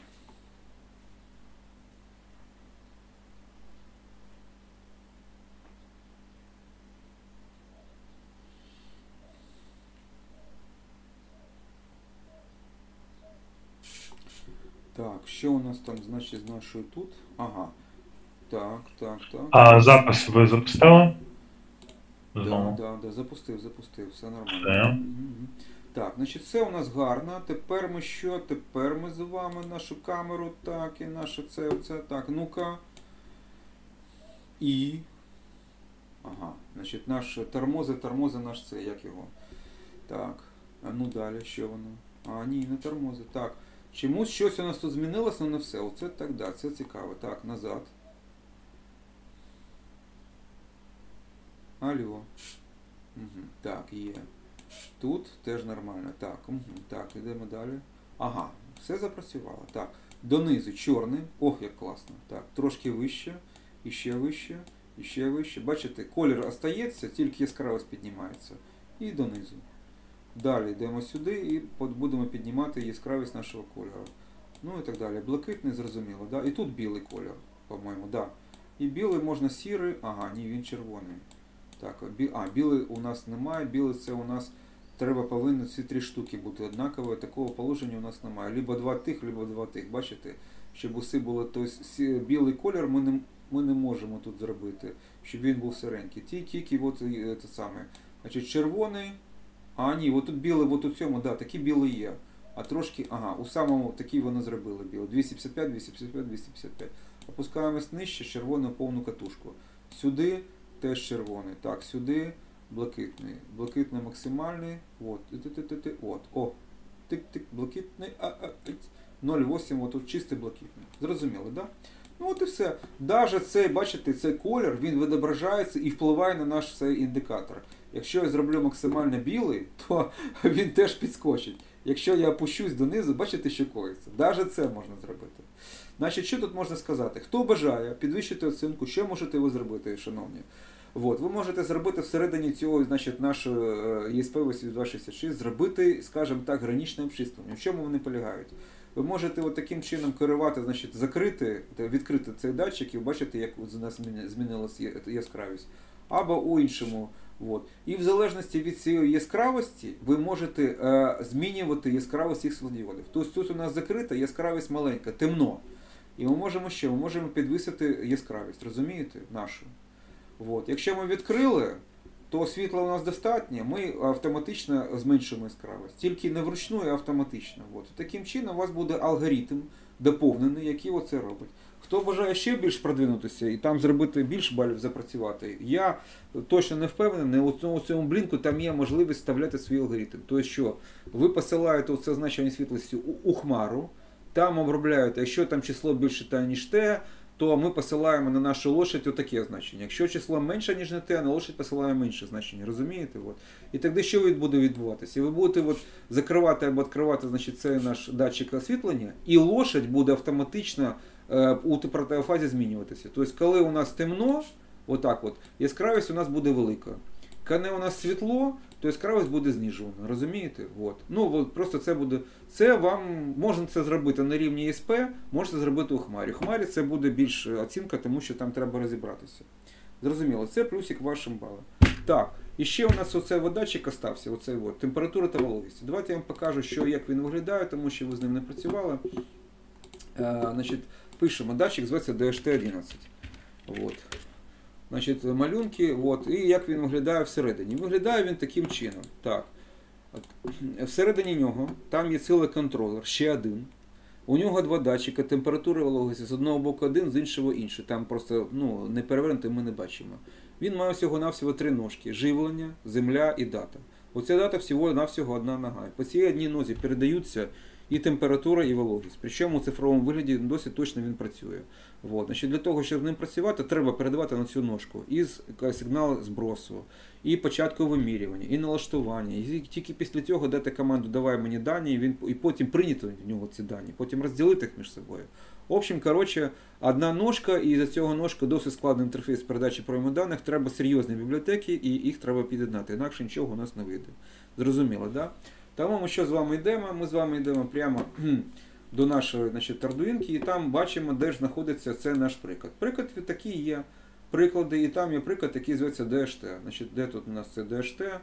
Так, що у нас там, значить, з нашою тут? Ага. Так. А запис ви запустили? Да, запустив, все нормально. Так, значить, це у нас гарно. Тепер ми що? Тепер ми з вами нашу камеру, так, і наше це. Так, ну-ка. І. Ага, значить, наш тормози наш це, як його? Так, а ну далі, що воно? Ні, не тормози. Так. Чомусь щось у нас тут змінилося, але не все. Оце так, да, це цікаво. Так, назад. Алло. Так, є. Тут теж нормально. Так, так, йдемо далі. Ага, все запрацювало. Так, донизу чорний. Ох, як класно. Так, трошки вище, і ще вище, і ще вище. Бачите, колір остається, тільки яскравість піднімається. І донизу. Далі йдемо сюди і будемо піднімати яскравість нашого кольору. Ну і так далі. Блакитний, зрозуміло. Да? І тут білий кольор, по-моєму. Да. І білий можна сірий. Ага, ні, він червоний. Так, білий у нас немає. Білий це у нас повинні ці 3 штуки бути однакові. Такого положення у нас немає. Либо 2 тих, либо 2 тих. Бачите? Щоб усе було, тобто білий колір ми не можемо тут зробити, щоб він був сиренький. Тільки от це саме. Значить, червоний. Ні, от тут білий, от у цьому, да, такі білий є. А трошки, у самому такі вони зробили білий. 255, 255, 255. Опускаємось нижче, червоний повну катушку. Сюди теж червоний. Так, сюди блакитний. Блакитний максимальний. От. О. Тик-тик, блакитний. 0,8, от тут чистий блакитний. Зрозуміло, так? Да? Ну от і все. Даже цей, бачите, цей колір, він відображається і впливає на наш цей індикатор. Якщо я зроблю максимально білий, то він теж підскочить. Якщо я опущусь донизу, бачите, що коїться. Даже це можна зробити. Значить, що тут можна сказати? Хто бажає підвищити оцінку, що можете ви зробити, шановні? От, ви можете зробити всередині цього, значить, нашої ESP8266, зробити, скажімо так, граничне обчислення. В чому вони полягають? Ви можете от таким чином керувати, значить, відкрити цей датчик і бачите, як у нас змінилася яскравість. Або у іншому От. І в залежності від цієї яскравості ви можете змінювати яскравість цих світлодіодів. Тобто тут у нас закрита, яскравість маленька, темно. І ми можемо що? Ми можемо підвисити яскравість, розумієте, нашу. От. Якщо ми відкрили, то світла у нас достатньо, ми автоматично зменшуємо яскравість. Тільки не вручну, а автоматично. От. Таким чином у вас буде алгоритм доповнений, який оце робить. Хто бажає ще більш продвинутися і там зробити більш балів запрацювати, я точно не впевнений, у цьому блінку там є можливість вставляти свій алгоритм. Тобто що, ви посилаєте це значення світлості у хмару, там обробляєте, якщо там число більше та, ніж те, то ми посилаємо на нашу лошадь отаке значення. Якщо число менше, ніж не те, на лошадь посилаємо менше значення. Розумієте? От. І тоді що буде відбуватися? І ви будете закривати або відкривати, значить, цей наш датчик освітлення, і лошадь буде автоматично у противофазі змінюватися. Тобто, коли у нас темно, отак от, яскравість у нас буде велика. Коли у нас світло, то яскравість буде знижена. Розумієте? От. Ну, от, просто це буде. Це вам можна це зробити на рівні СП, можете зробити у хмарі. У хмарі це буде більш оцінка, тому що там треба розібратися. Зрозуміло, це плюсик вашим балам. Так, і ще у нас оцей датчик остався, оцей от, температура та вологість. Давайте я вам покажу, що, як він виглядає, тому що ви з ним не працювали. Значить, пишемо, датчик зветься DHT11. От. Значить, малюнки, от, і як він виглядає всередині. Виглядає він таким чином. Так. Всередині нього там є цілий контролер, ще один. У нього два датчика, температура і вологості. З одного боку один, з іншого інший. Там просто не перевернути ми не бачимо. Він має всього-навсього три ножки. Живлення, земля і дата. Оця дата всього-навсього одна нога. По цій одній нозі передаються і температура, і вологість. Причому у цифровому вигляді досить точно він працює. От. Значить, для того, щоб з ним працювати, треба передавати на цю ножку і сигнал збросу, і початку вимірювання, і налаштування. І тільки після цього дати команду «давай мені дані», і потім прийняти в нього ці дані, потім розділити їх між собою. В общем, коротше, одна ножка, і за цього ножка досить складний інтерфейс передачі прийому даних, треба серйозні бібліотеки, і їх треба під'єднати, інакше нічого у нас не вийде. Зрозуміло, да? Тому ми що з вами йдемо? Ми з вами йдемо прямо до нашої, значить, ардуїнки, і там бачимо, де ж знаходиться це наш приклад. Приклад такий є, приклади, і там є приклад, який зветься DHT. Значить, де тут у нас це DHT?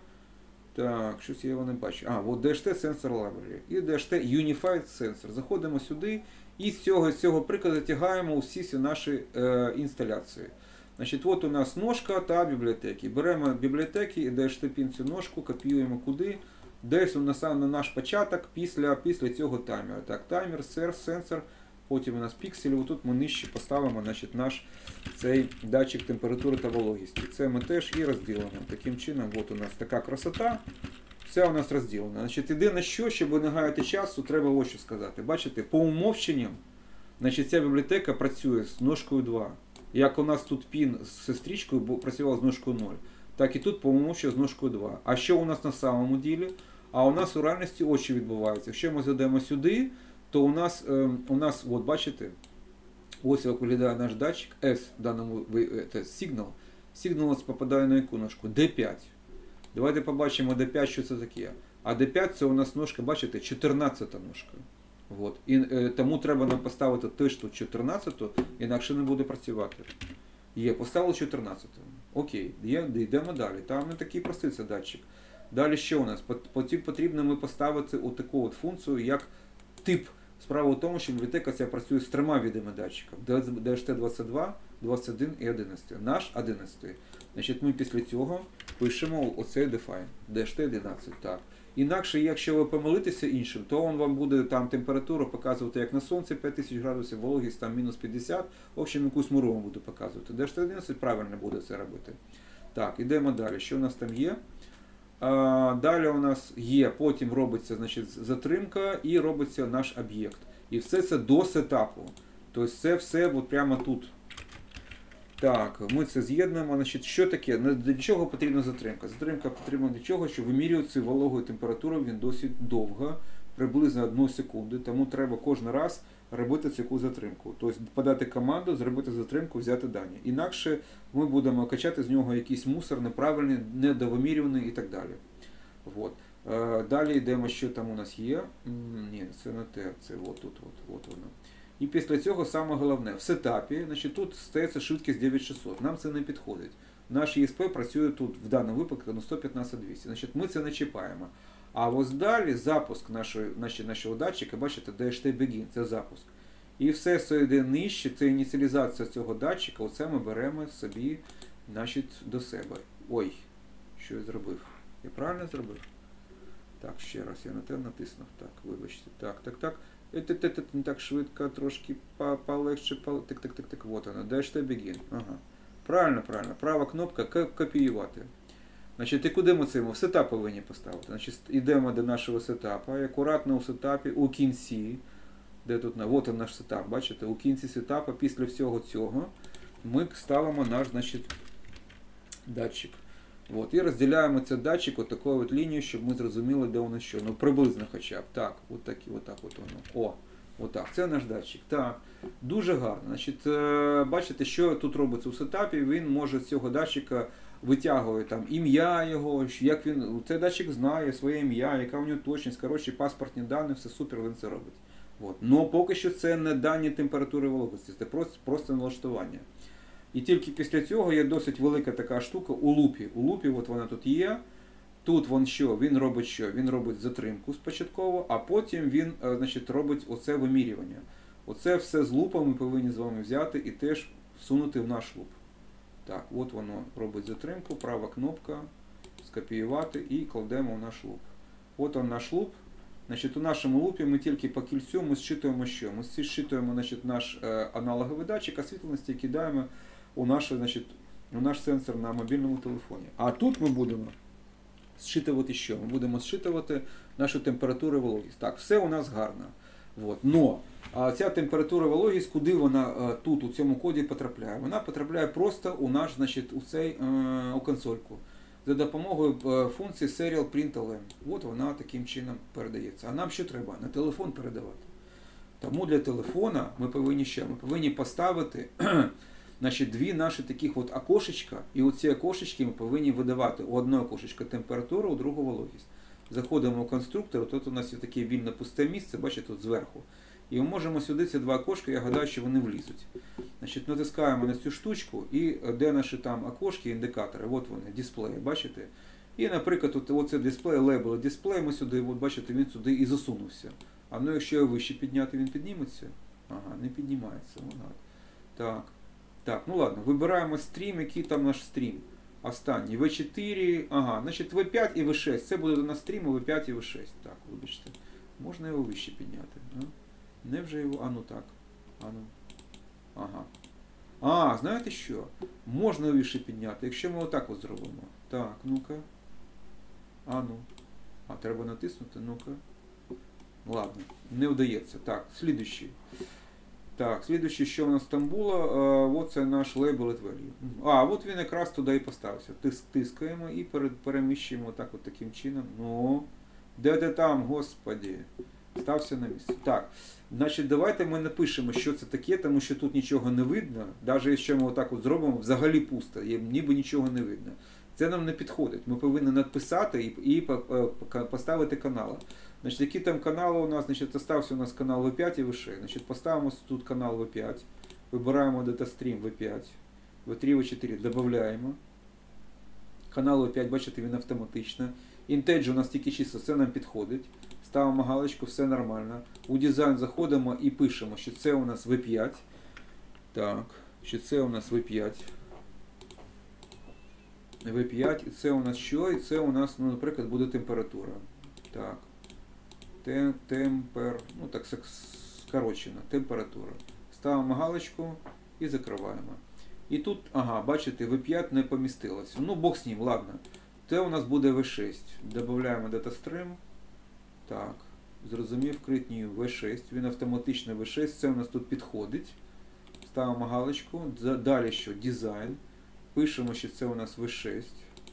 Так, щось я його не бачу. От DHT Sensor Library і DHT Unified Sensor. Заходимо сюди і з цього прикладу тягаємо всі наші інсталяції. Значить, от у нас ножка та бібліотеки. Беремо бібліотеки і DHT-пін цю ножку, копіюємо куди. Десь на наш початок після цього таймера. Так, таймер, сенсор, потім у нас пікселі, отут ми нижче поставимо, значить, наш цей датчик температури та вологісті. Це ми теж і розділимо. Таким чином, от у нас така красота, вся у нас розділена. Значить, єдине що, щоб не гаяти часу, треба ось що сказати. Бачите, по умовченням, значить, ця бібліотека працює з ножкою 2. Як у нас тут пін з сестричкою працював з ножкою 0, так і тут по умовченню з ножкою 2. А що у нас на самому ділі? А у нас у реальності ось що відбувається. Якщо ми зайдемо сюди, то у нас от бачите, ось як виглядає наш датчик, S, в даному сигнал. Сигнал у нас попадає на яку ножку? D5. Давайте побачимо D5, що це таке. А D5 це у нас ножка, бачите, 14-та ножка. От. І тому треба нам поставити теж тут 14-ту, інакше не буде працювати. Є, поставили 14-ту. Окей, йдемо далі. Там не такий простий це датчик. Далі що у нас? Потім потрібно ми поставити таку функцію, як тип. Справа в тому, що бібліотека ця працює з трьома видами датчиків. DHT22, 21 і 11. Наш 11. Значить, ми після цього пишемо оцей define. DHT11. Так. Інакше, якщо ви помилитеся іншим, то він вам буде там температуру показувати як на сонці 5000 градусів, вологість там мінус 50, в общем, якусь муру буде показувати. DHT11 правильно буде це робити. Так, ідемо далі. Що у нас там є? Далі у нас є, потім робиться, значить, затримка і робиться наш об'єкт. І все це до сетапу. Тобто це все от прямо тут. Так, ми це з'єднуємо. Значить, що таке? Для чого потрібна затримка? Затримка потрібна для чого, щоб вимірювати вологу температуру, він досить довго, приблизно 1 секунду. Тому треба кожен раз робити таку затримку. Тобто подати команду, зробити затримку, взяти дані. Інакше ми будемо качати з нього якийсь мусор, неправильний, недовимірюваний і так далі. От. Далі йдемо, що там у нас є. Ні, це не те, це от тут, от воно. І після цього саме головне, в сетапі, значить, тут стається швидкість 9600. Нам це не підходить. наш ЄСП працює тут, в даному випадку, на 115-200. Значить, ми це не чіпаємо. А ось далі запуск нашого датчика, бачите, DHT Begin, це запуск. І все, що йде нижче, це ініціалізація цього датчика, оце ми беремо собі, значить, до себе. Ой, що я зробив? Я правильно зробив? Так, ще раз, я на те натиснув. Так, вибачте. Так. Не так швидко, трошки полегше. Так. Вот вона, DHT Begin. Ага. Правильно. Права кнопка копіювати. Значить, і куди ми це? В сетап повинні поставити. Значить, йдемо до нашого сетапу. І акуратно у сетапі, у кінці, де тут, вот он наш сетап, бачите, у кінці сетапу, після всього цього, ми ставимо наш, значить, датчик. От, і розділяємо цей датчик отакою от лінією, щоб ми зрозуміли, де воно що. Ну, приблизно хоча б. Так, отак от воно. О, отак. Це наш датчик. Так, дуже гарно. Значить, бачите, що тут робиться у сетапі, він може з цього датчика витягує там ім'я його, як він, цей датчик знає своє ім'я, яка у нього точність, коротше, паспортні дані, все супер, він це робить. От. Но поки що це не дані температури вологості, це просто налаштування. І тільки після цього є досить велика така штука у лупі. У лупі от вона тут є. Тут він що? Він робить що? Він робить затримку спочатку, а потім він, значить, робить оце вимірювання. Оце все з лупа ми повинні з вами взяти і теж всунути в наш луп. Так, от воно робить затримку, права кнопка, скопіювати і кладемо в наш луп. От он наш луп. Значить, у нашому лупі ми тільки по кільцю ми зчитуємо що? Ми зчитуємо, значить, наш аналоговий датчик освітленості і кидаємо у наш сенсор на мобільному телефоні. А тут ми будемо зчитувати що? Ми будемо зчитувати нашу температуру і вологість. Так, все у нас гарно. Вот. Но ця температура, вологість, куди вона тут, у цьому коді потрапляє? Вона потрапляє просто у наш, значить, у консольку. За допомогою функції Serial Print LM. От вона таким чином передається. А нам що треба? На телефон передавати. Тому для телефона ми повинні що? Ми повинні поставити значить, дві наші таких от окошечка. І оці окошечки ми повинні видавати. У одне окошечко температуру, у другого вологість. Заходимо у конструктор, тут у нас є таке вільне пусте місце, бачите, тут зверху. І ми можемо сюди ці два окошка, я гадаю, що вони влізуть. Значить, натискаємо на цю штучку, і де наші там окошки, індикатори, от вони, дисплеї, бачите? І, наприклад, оце дисплей, лейбл дисплей, ми сюди, от бачите, він сюди і засунувся. А ну, якщо його вище підняти, він підніметься? Ага, не піднімається. Так, ну ладно, вибираємо стрім, який там наш стрім. Останній, V4, ага, значить V5 і V6, це буде у нас стрім V5 і V6. Так, вибачте, можна його вище підняти. Невже його, так, ага. Знаєте що? Можна вище підняти, якщо ми отак от зробимо. Так, ну-ка. Треба натиснути, ну-ка. Ладно, не вдається. Так, слідуючий. Так, слідуючий, що у нас там було, от це наш labeled value. От він якраз туди і поставився. Тискаємо і переміщуємо так от таким чином. Ну, де ти там, господі? Стався на місце. Так, значить, давайте ми напишемо, що це таке, тому що тут нічого не видно. Навіть якщо ми отак от зробимо, взагалі пусто, ніби нічого не видно. Це нам не підходить. Ми повинні надписати і поставити канали. Значить, які там канали у нас? Значить, остався у нас канал V5 і V6. Значить, поставимо тут канал V5, вибираємо DataStream V5, V3, V4, додаємо. Канал V5, бачите, він автоматично. Інтедж у нас тільки чисто, це нам підходить. Ставимо галочку, все нормально. У дизайн заходимо і пишемо, що це у нас V5. Так, що це у нас V5. V5, і це у нас що? І це у нас, ну, наприклад, буде температура. Так. Так скорочено, температура. Ставимо галочку і закриваємо. І тут, бачите, V5 не помістилося. Ну, бог з ним, ладно. Це у нас буде V6. Додаємо DataStream. Так, зрозумів, create new V6. Він автоматично V6, це у нас тут підходить. Ставимо галочку. Далі що? Design. Пишемо, що це у нас V6.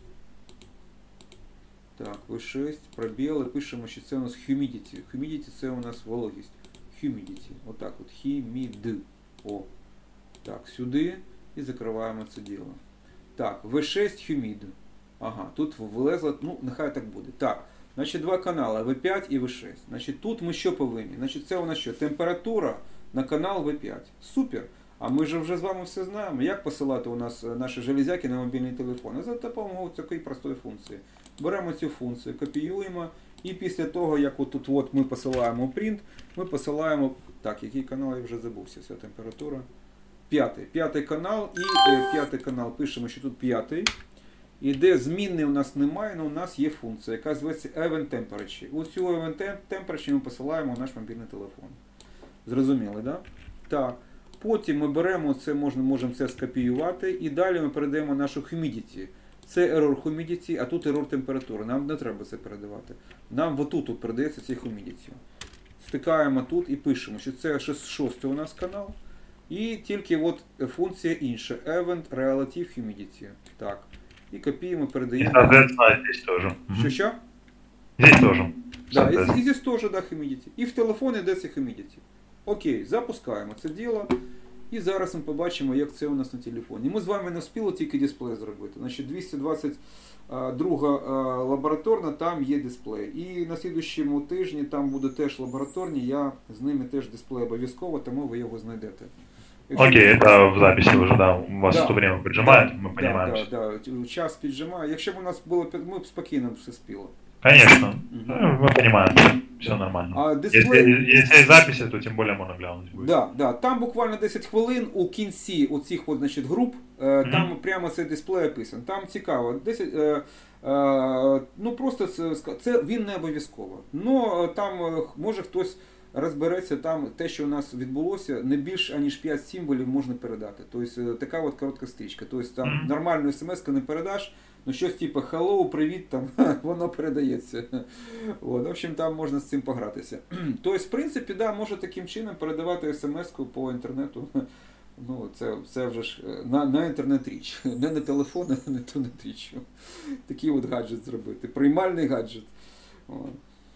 Так, V6, пробіл, і пишемо, що це у нас humidity. Humidity це у нас вологість. Humidity. Отак от. Humid. О. Так, сюди. І закриваємо це діло. Так, V6 humid. Тут влезло, ну, нехай так буде. Так, значить, два канали, V5 і V6. Значить, тут ми що повинні? Значить, це у нас що? Температура на канал V5. Супер. А ми ж вже з вами все знаємо, як посилати у нас наші железяки на мобільний телефон. За допомогою такої простої функції. Беремо цю функцію, копіюємо, і після того, як отут ми посилаємо принт, ми посилаємо, так, який канал, я вже забувся, вся температура. П'ятий канал, і п'ятий канал пишемо, що тут п'ятий. І де змінний у нас немає, але у нас є функція, яка зветься Event Temperature. У цю Event Temperature ми посилаємо в наш мобільний телефон. Зрозуміли, да? Так. Потім ми беремо це, можемо це скопіювати, і далі ми передаємо нашу humidity. Це error humidity, а тут error температури. Нам не треба це передавати. Нам отут передається цей humidity. Стикаємо тут і пишемо, що це шостий у нас канал. І тільки от функція інша. Event Relative Humidity. Так. І копіємо, передаємо. И, соответственно, здесь тоже. Що? Здесь тоже. Да, і здесь теж, да, humidity. І в телефоні йдеться humidity. Окей, запускаємо це діло. І зараз ми побачимо, як це у нас на телефоні. Ми з вами не встигли тільки дисплей зробити. Значить, 222 лабораторна, там є дисплей. І на слідущому тижні там буде теж лабораторні, я з ними теж дисплей обов'язково, тому ви його знайдете. Окей, это в записи уже, да, у вас то время поджимает, мы понимаем. Да, час піджимає. Якщо б у нас було, ми б спокійно все спіло. Конечно, мы понимаем, все нормально. А дисплей... Если есть записи, то тем более можно глянуть будет. Да, там буквально 10 хвилин у кінці оцих от, значить, груп, там прямо цей дисплей описаний. Там цікаво, 10, ну просто це він не обов'язково. Но там може хтось розбереться, там те, що у нас відбулося, не більш аніж 5 символів можна передати. Тобто така от коротка стрічка. Тобто там нормальну смс-ку не передаш, ну щось типу hello, привіт, там воно передається. От, в общем, там можна з цим погратися. Тобто, в принципі, да, може таким чином передавати смс-ку по інтернету. Ну, це вже ж на інтернет-річ. Не на телефон, а на інтернет-річ. Такий от гаджет зробити. Приймальний гаджет. От.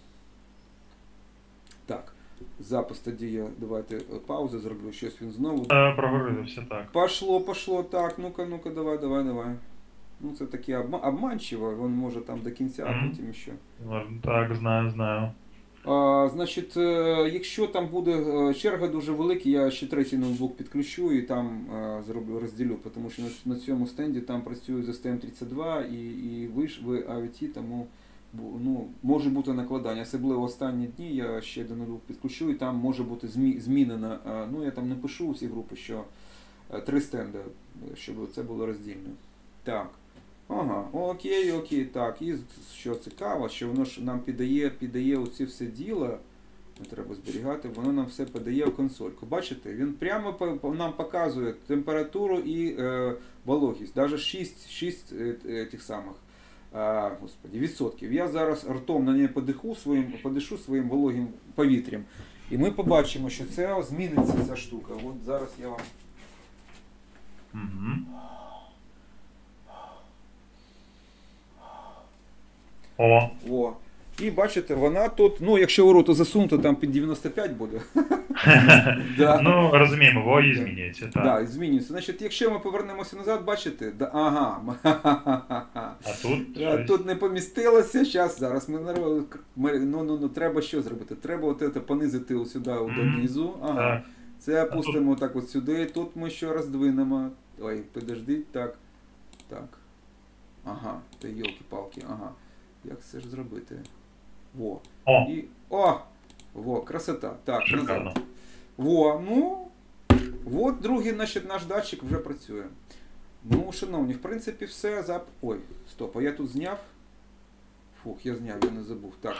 Так. Запис тоді я, давайте паузу зроблю, щось він знову. Проговорили все так. Пошло, так, ну-ка, давай. Ну це таке обманчиво, він може там до кінця, а потім ще. Так, знаю. Значить, якщо там буде черга дуже велика, я ще третій ноутбук підключу і там зроблю, розділю, тому що на цьому стенді там працює з STM32 і ви AVT, тому ну, може бути накладання, особливо останні дні я ще до ноутбук підключу і там може бути змінено, ну я там не пишу усі групи, що 3 стенди, щоб це було роздільно. Так. Ага, окей, так, і що цікаво, що воно ж нам піддає оці все діло, не треба зберігати, воно нам все подає в консольку. Бачите, він прямо нам показує температуру і вологість, навіть 6 тих самих, господи, відсотків. Я зараз ртом на неї подишу своїм вологим повітрям, і ми побачимо, що це зміниться ця штука. От зараз я вам... О. І бачите, вона тут, ну якщо у роту засунути, там під 95 буде. Ну, розуміємо, його і змінюється. Так, змінюється. Значить, якщо ми повернемося назад, бачите, ага. А тут не помістилося, зараз ми, треба що зробити? Треба от це понизити сюди, донизу. Ага. Це опустимо так от сюди, тут ми що роздвинемо. Ой, подождіть, так. Ага, та йолки-палки, ага. Як це ж зробити? Во. Во, красота. Так, назад. Во, ну, от другий наш датчик вже працює. Ну, шановні, в принципі, все. Ой, стоп, а я тут зняв? Фух, я зняв, я не забув. Так.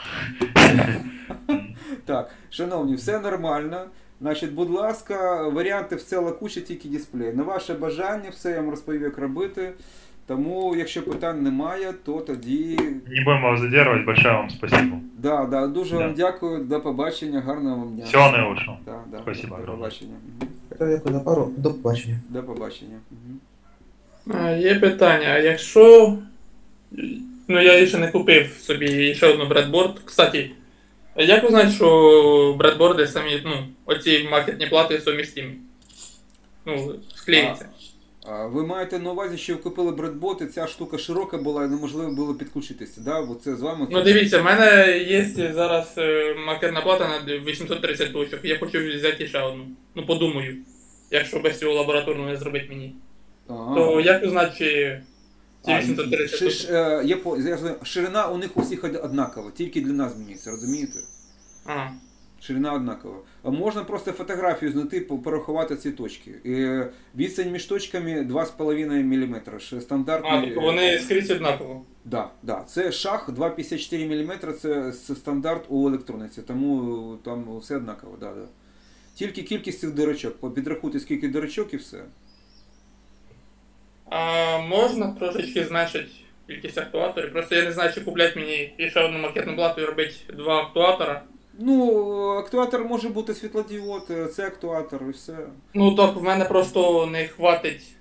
Так, шановні, все нормально. Значить, будь ласка, варіанти все лакучі, тільки дисплей. На ваше бажання, все я вам розповів, як робити. Тому, якщо питань немає, то тоді... Не будемо вас задержувати, большое вам спасибо. Да, дуже вам дякую, до побачення, гарного вам дня. Всього найкращого. Спасибо, до побачення. Дякую за пару, до побачення. До побачення. Є питання, якщо... Ну, я ще не купив собі ще одну бредборд. Кстати, як узнати, що бредборди самі, ну, оці маркетні плати сумістимі? Ну, склеїться. Ви маєте на увазі, що ви купили бредбот, і ця штука широка була і неможливо було підключитися, да? Бо це з вами... Ну дивіться, в мене є зараз маркерна плата на 830 точок, я хочу взяти ще одну. Ну подумаю. якщо без цього лабораторного не зробить мені. Ага. То як узнати, чи ці А, 830 ши- ш- я знаю, ширина у них у всіх однакова, тільки длина змінюється, розумієте? Ага. Ширина однакова. А можна просто фотографію знайти, порахувати ці точки. Відстань між точками 2,5 мм. Стандартний. Тобто вони скрізь однаково. Да, да. Це шах 2,54 мм, це стандарт у електрониці, тому там все однаково. Да, да. Тільки кількість цих дирочок. Підрахуйте, скільки дирочок і все. А можна трошечки зменшити кількість актуаторів? Просто я не знаю, чи купляти мені ще одну макетну плату і робити 2 актуатора. Ну, актуатор може бути світлодіод, це актуатор і все. Ну, так в мене просто не хватить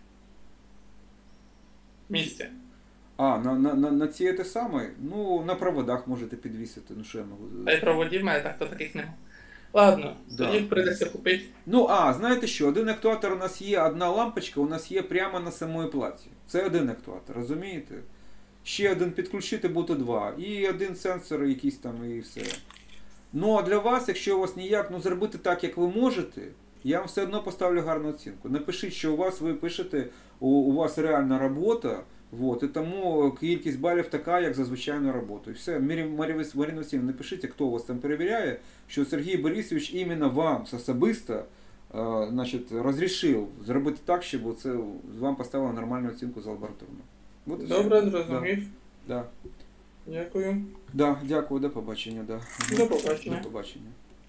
місця. А, на ці те саме? Ну, на проводах можете підвісити, ну що я можу. Та й проводів в мене так-то таких нема. Ладно, Да. тоді прийдеться купити. Ну, знаєте що, один актуатор у нас є, одна лампочка у нас є прямо на самої платі. Це один актуатор, розумієте? Ще один підключити, буде два. І один сенсор якийсь там і все. Ну, а для вас, якщо у вас ніяк, ну зробити так, як ви можете, я вам все одно поставлю гарну оцінку. Напишіть, що у вас, ви пишете, у вас реальна робота, вот, і тому кількість балів така, як за звичайну роботу. І все, Марія Васильівна, напишіть, хто у вас там перевіряє, що Сергій Борисович іменно вам особисто значить, розрішив зробити так, щоб це вам поставили нормальну оцінку за лабораторну. От і все. Добре, зрозумів. Да. Дякую. Да, дякую, до побачення. Да. До побачення. До побачення.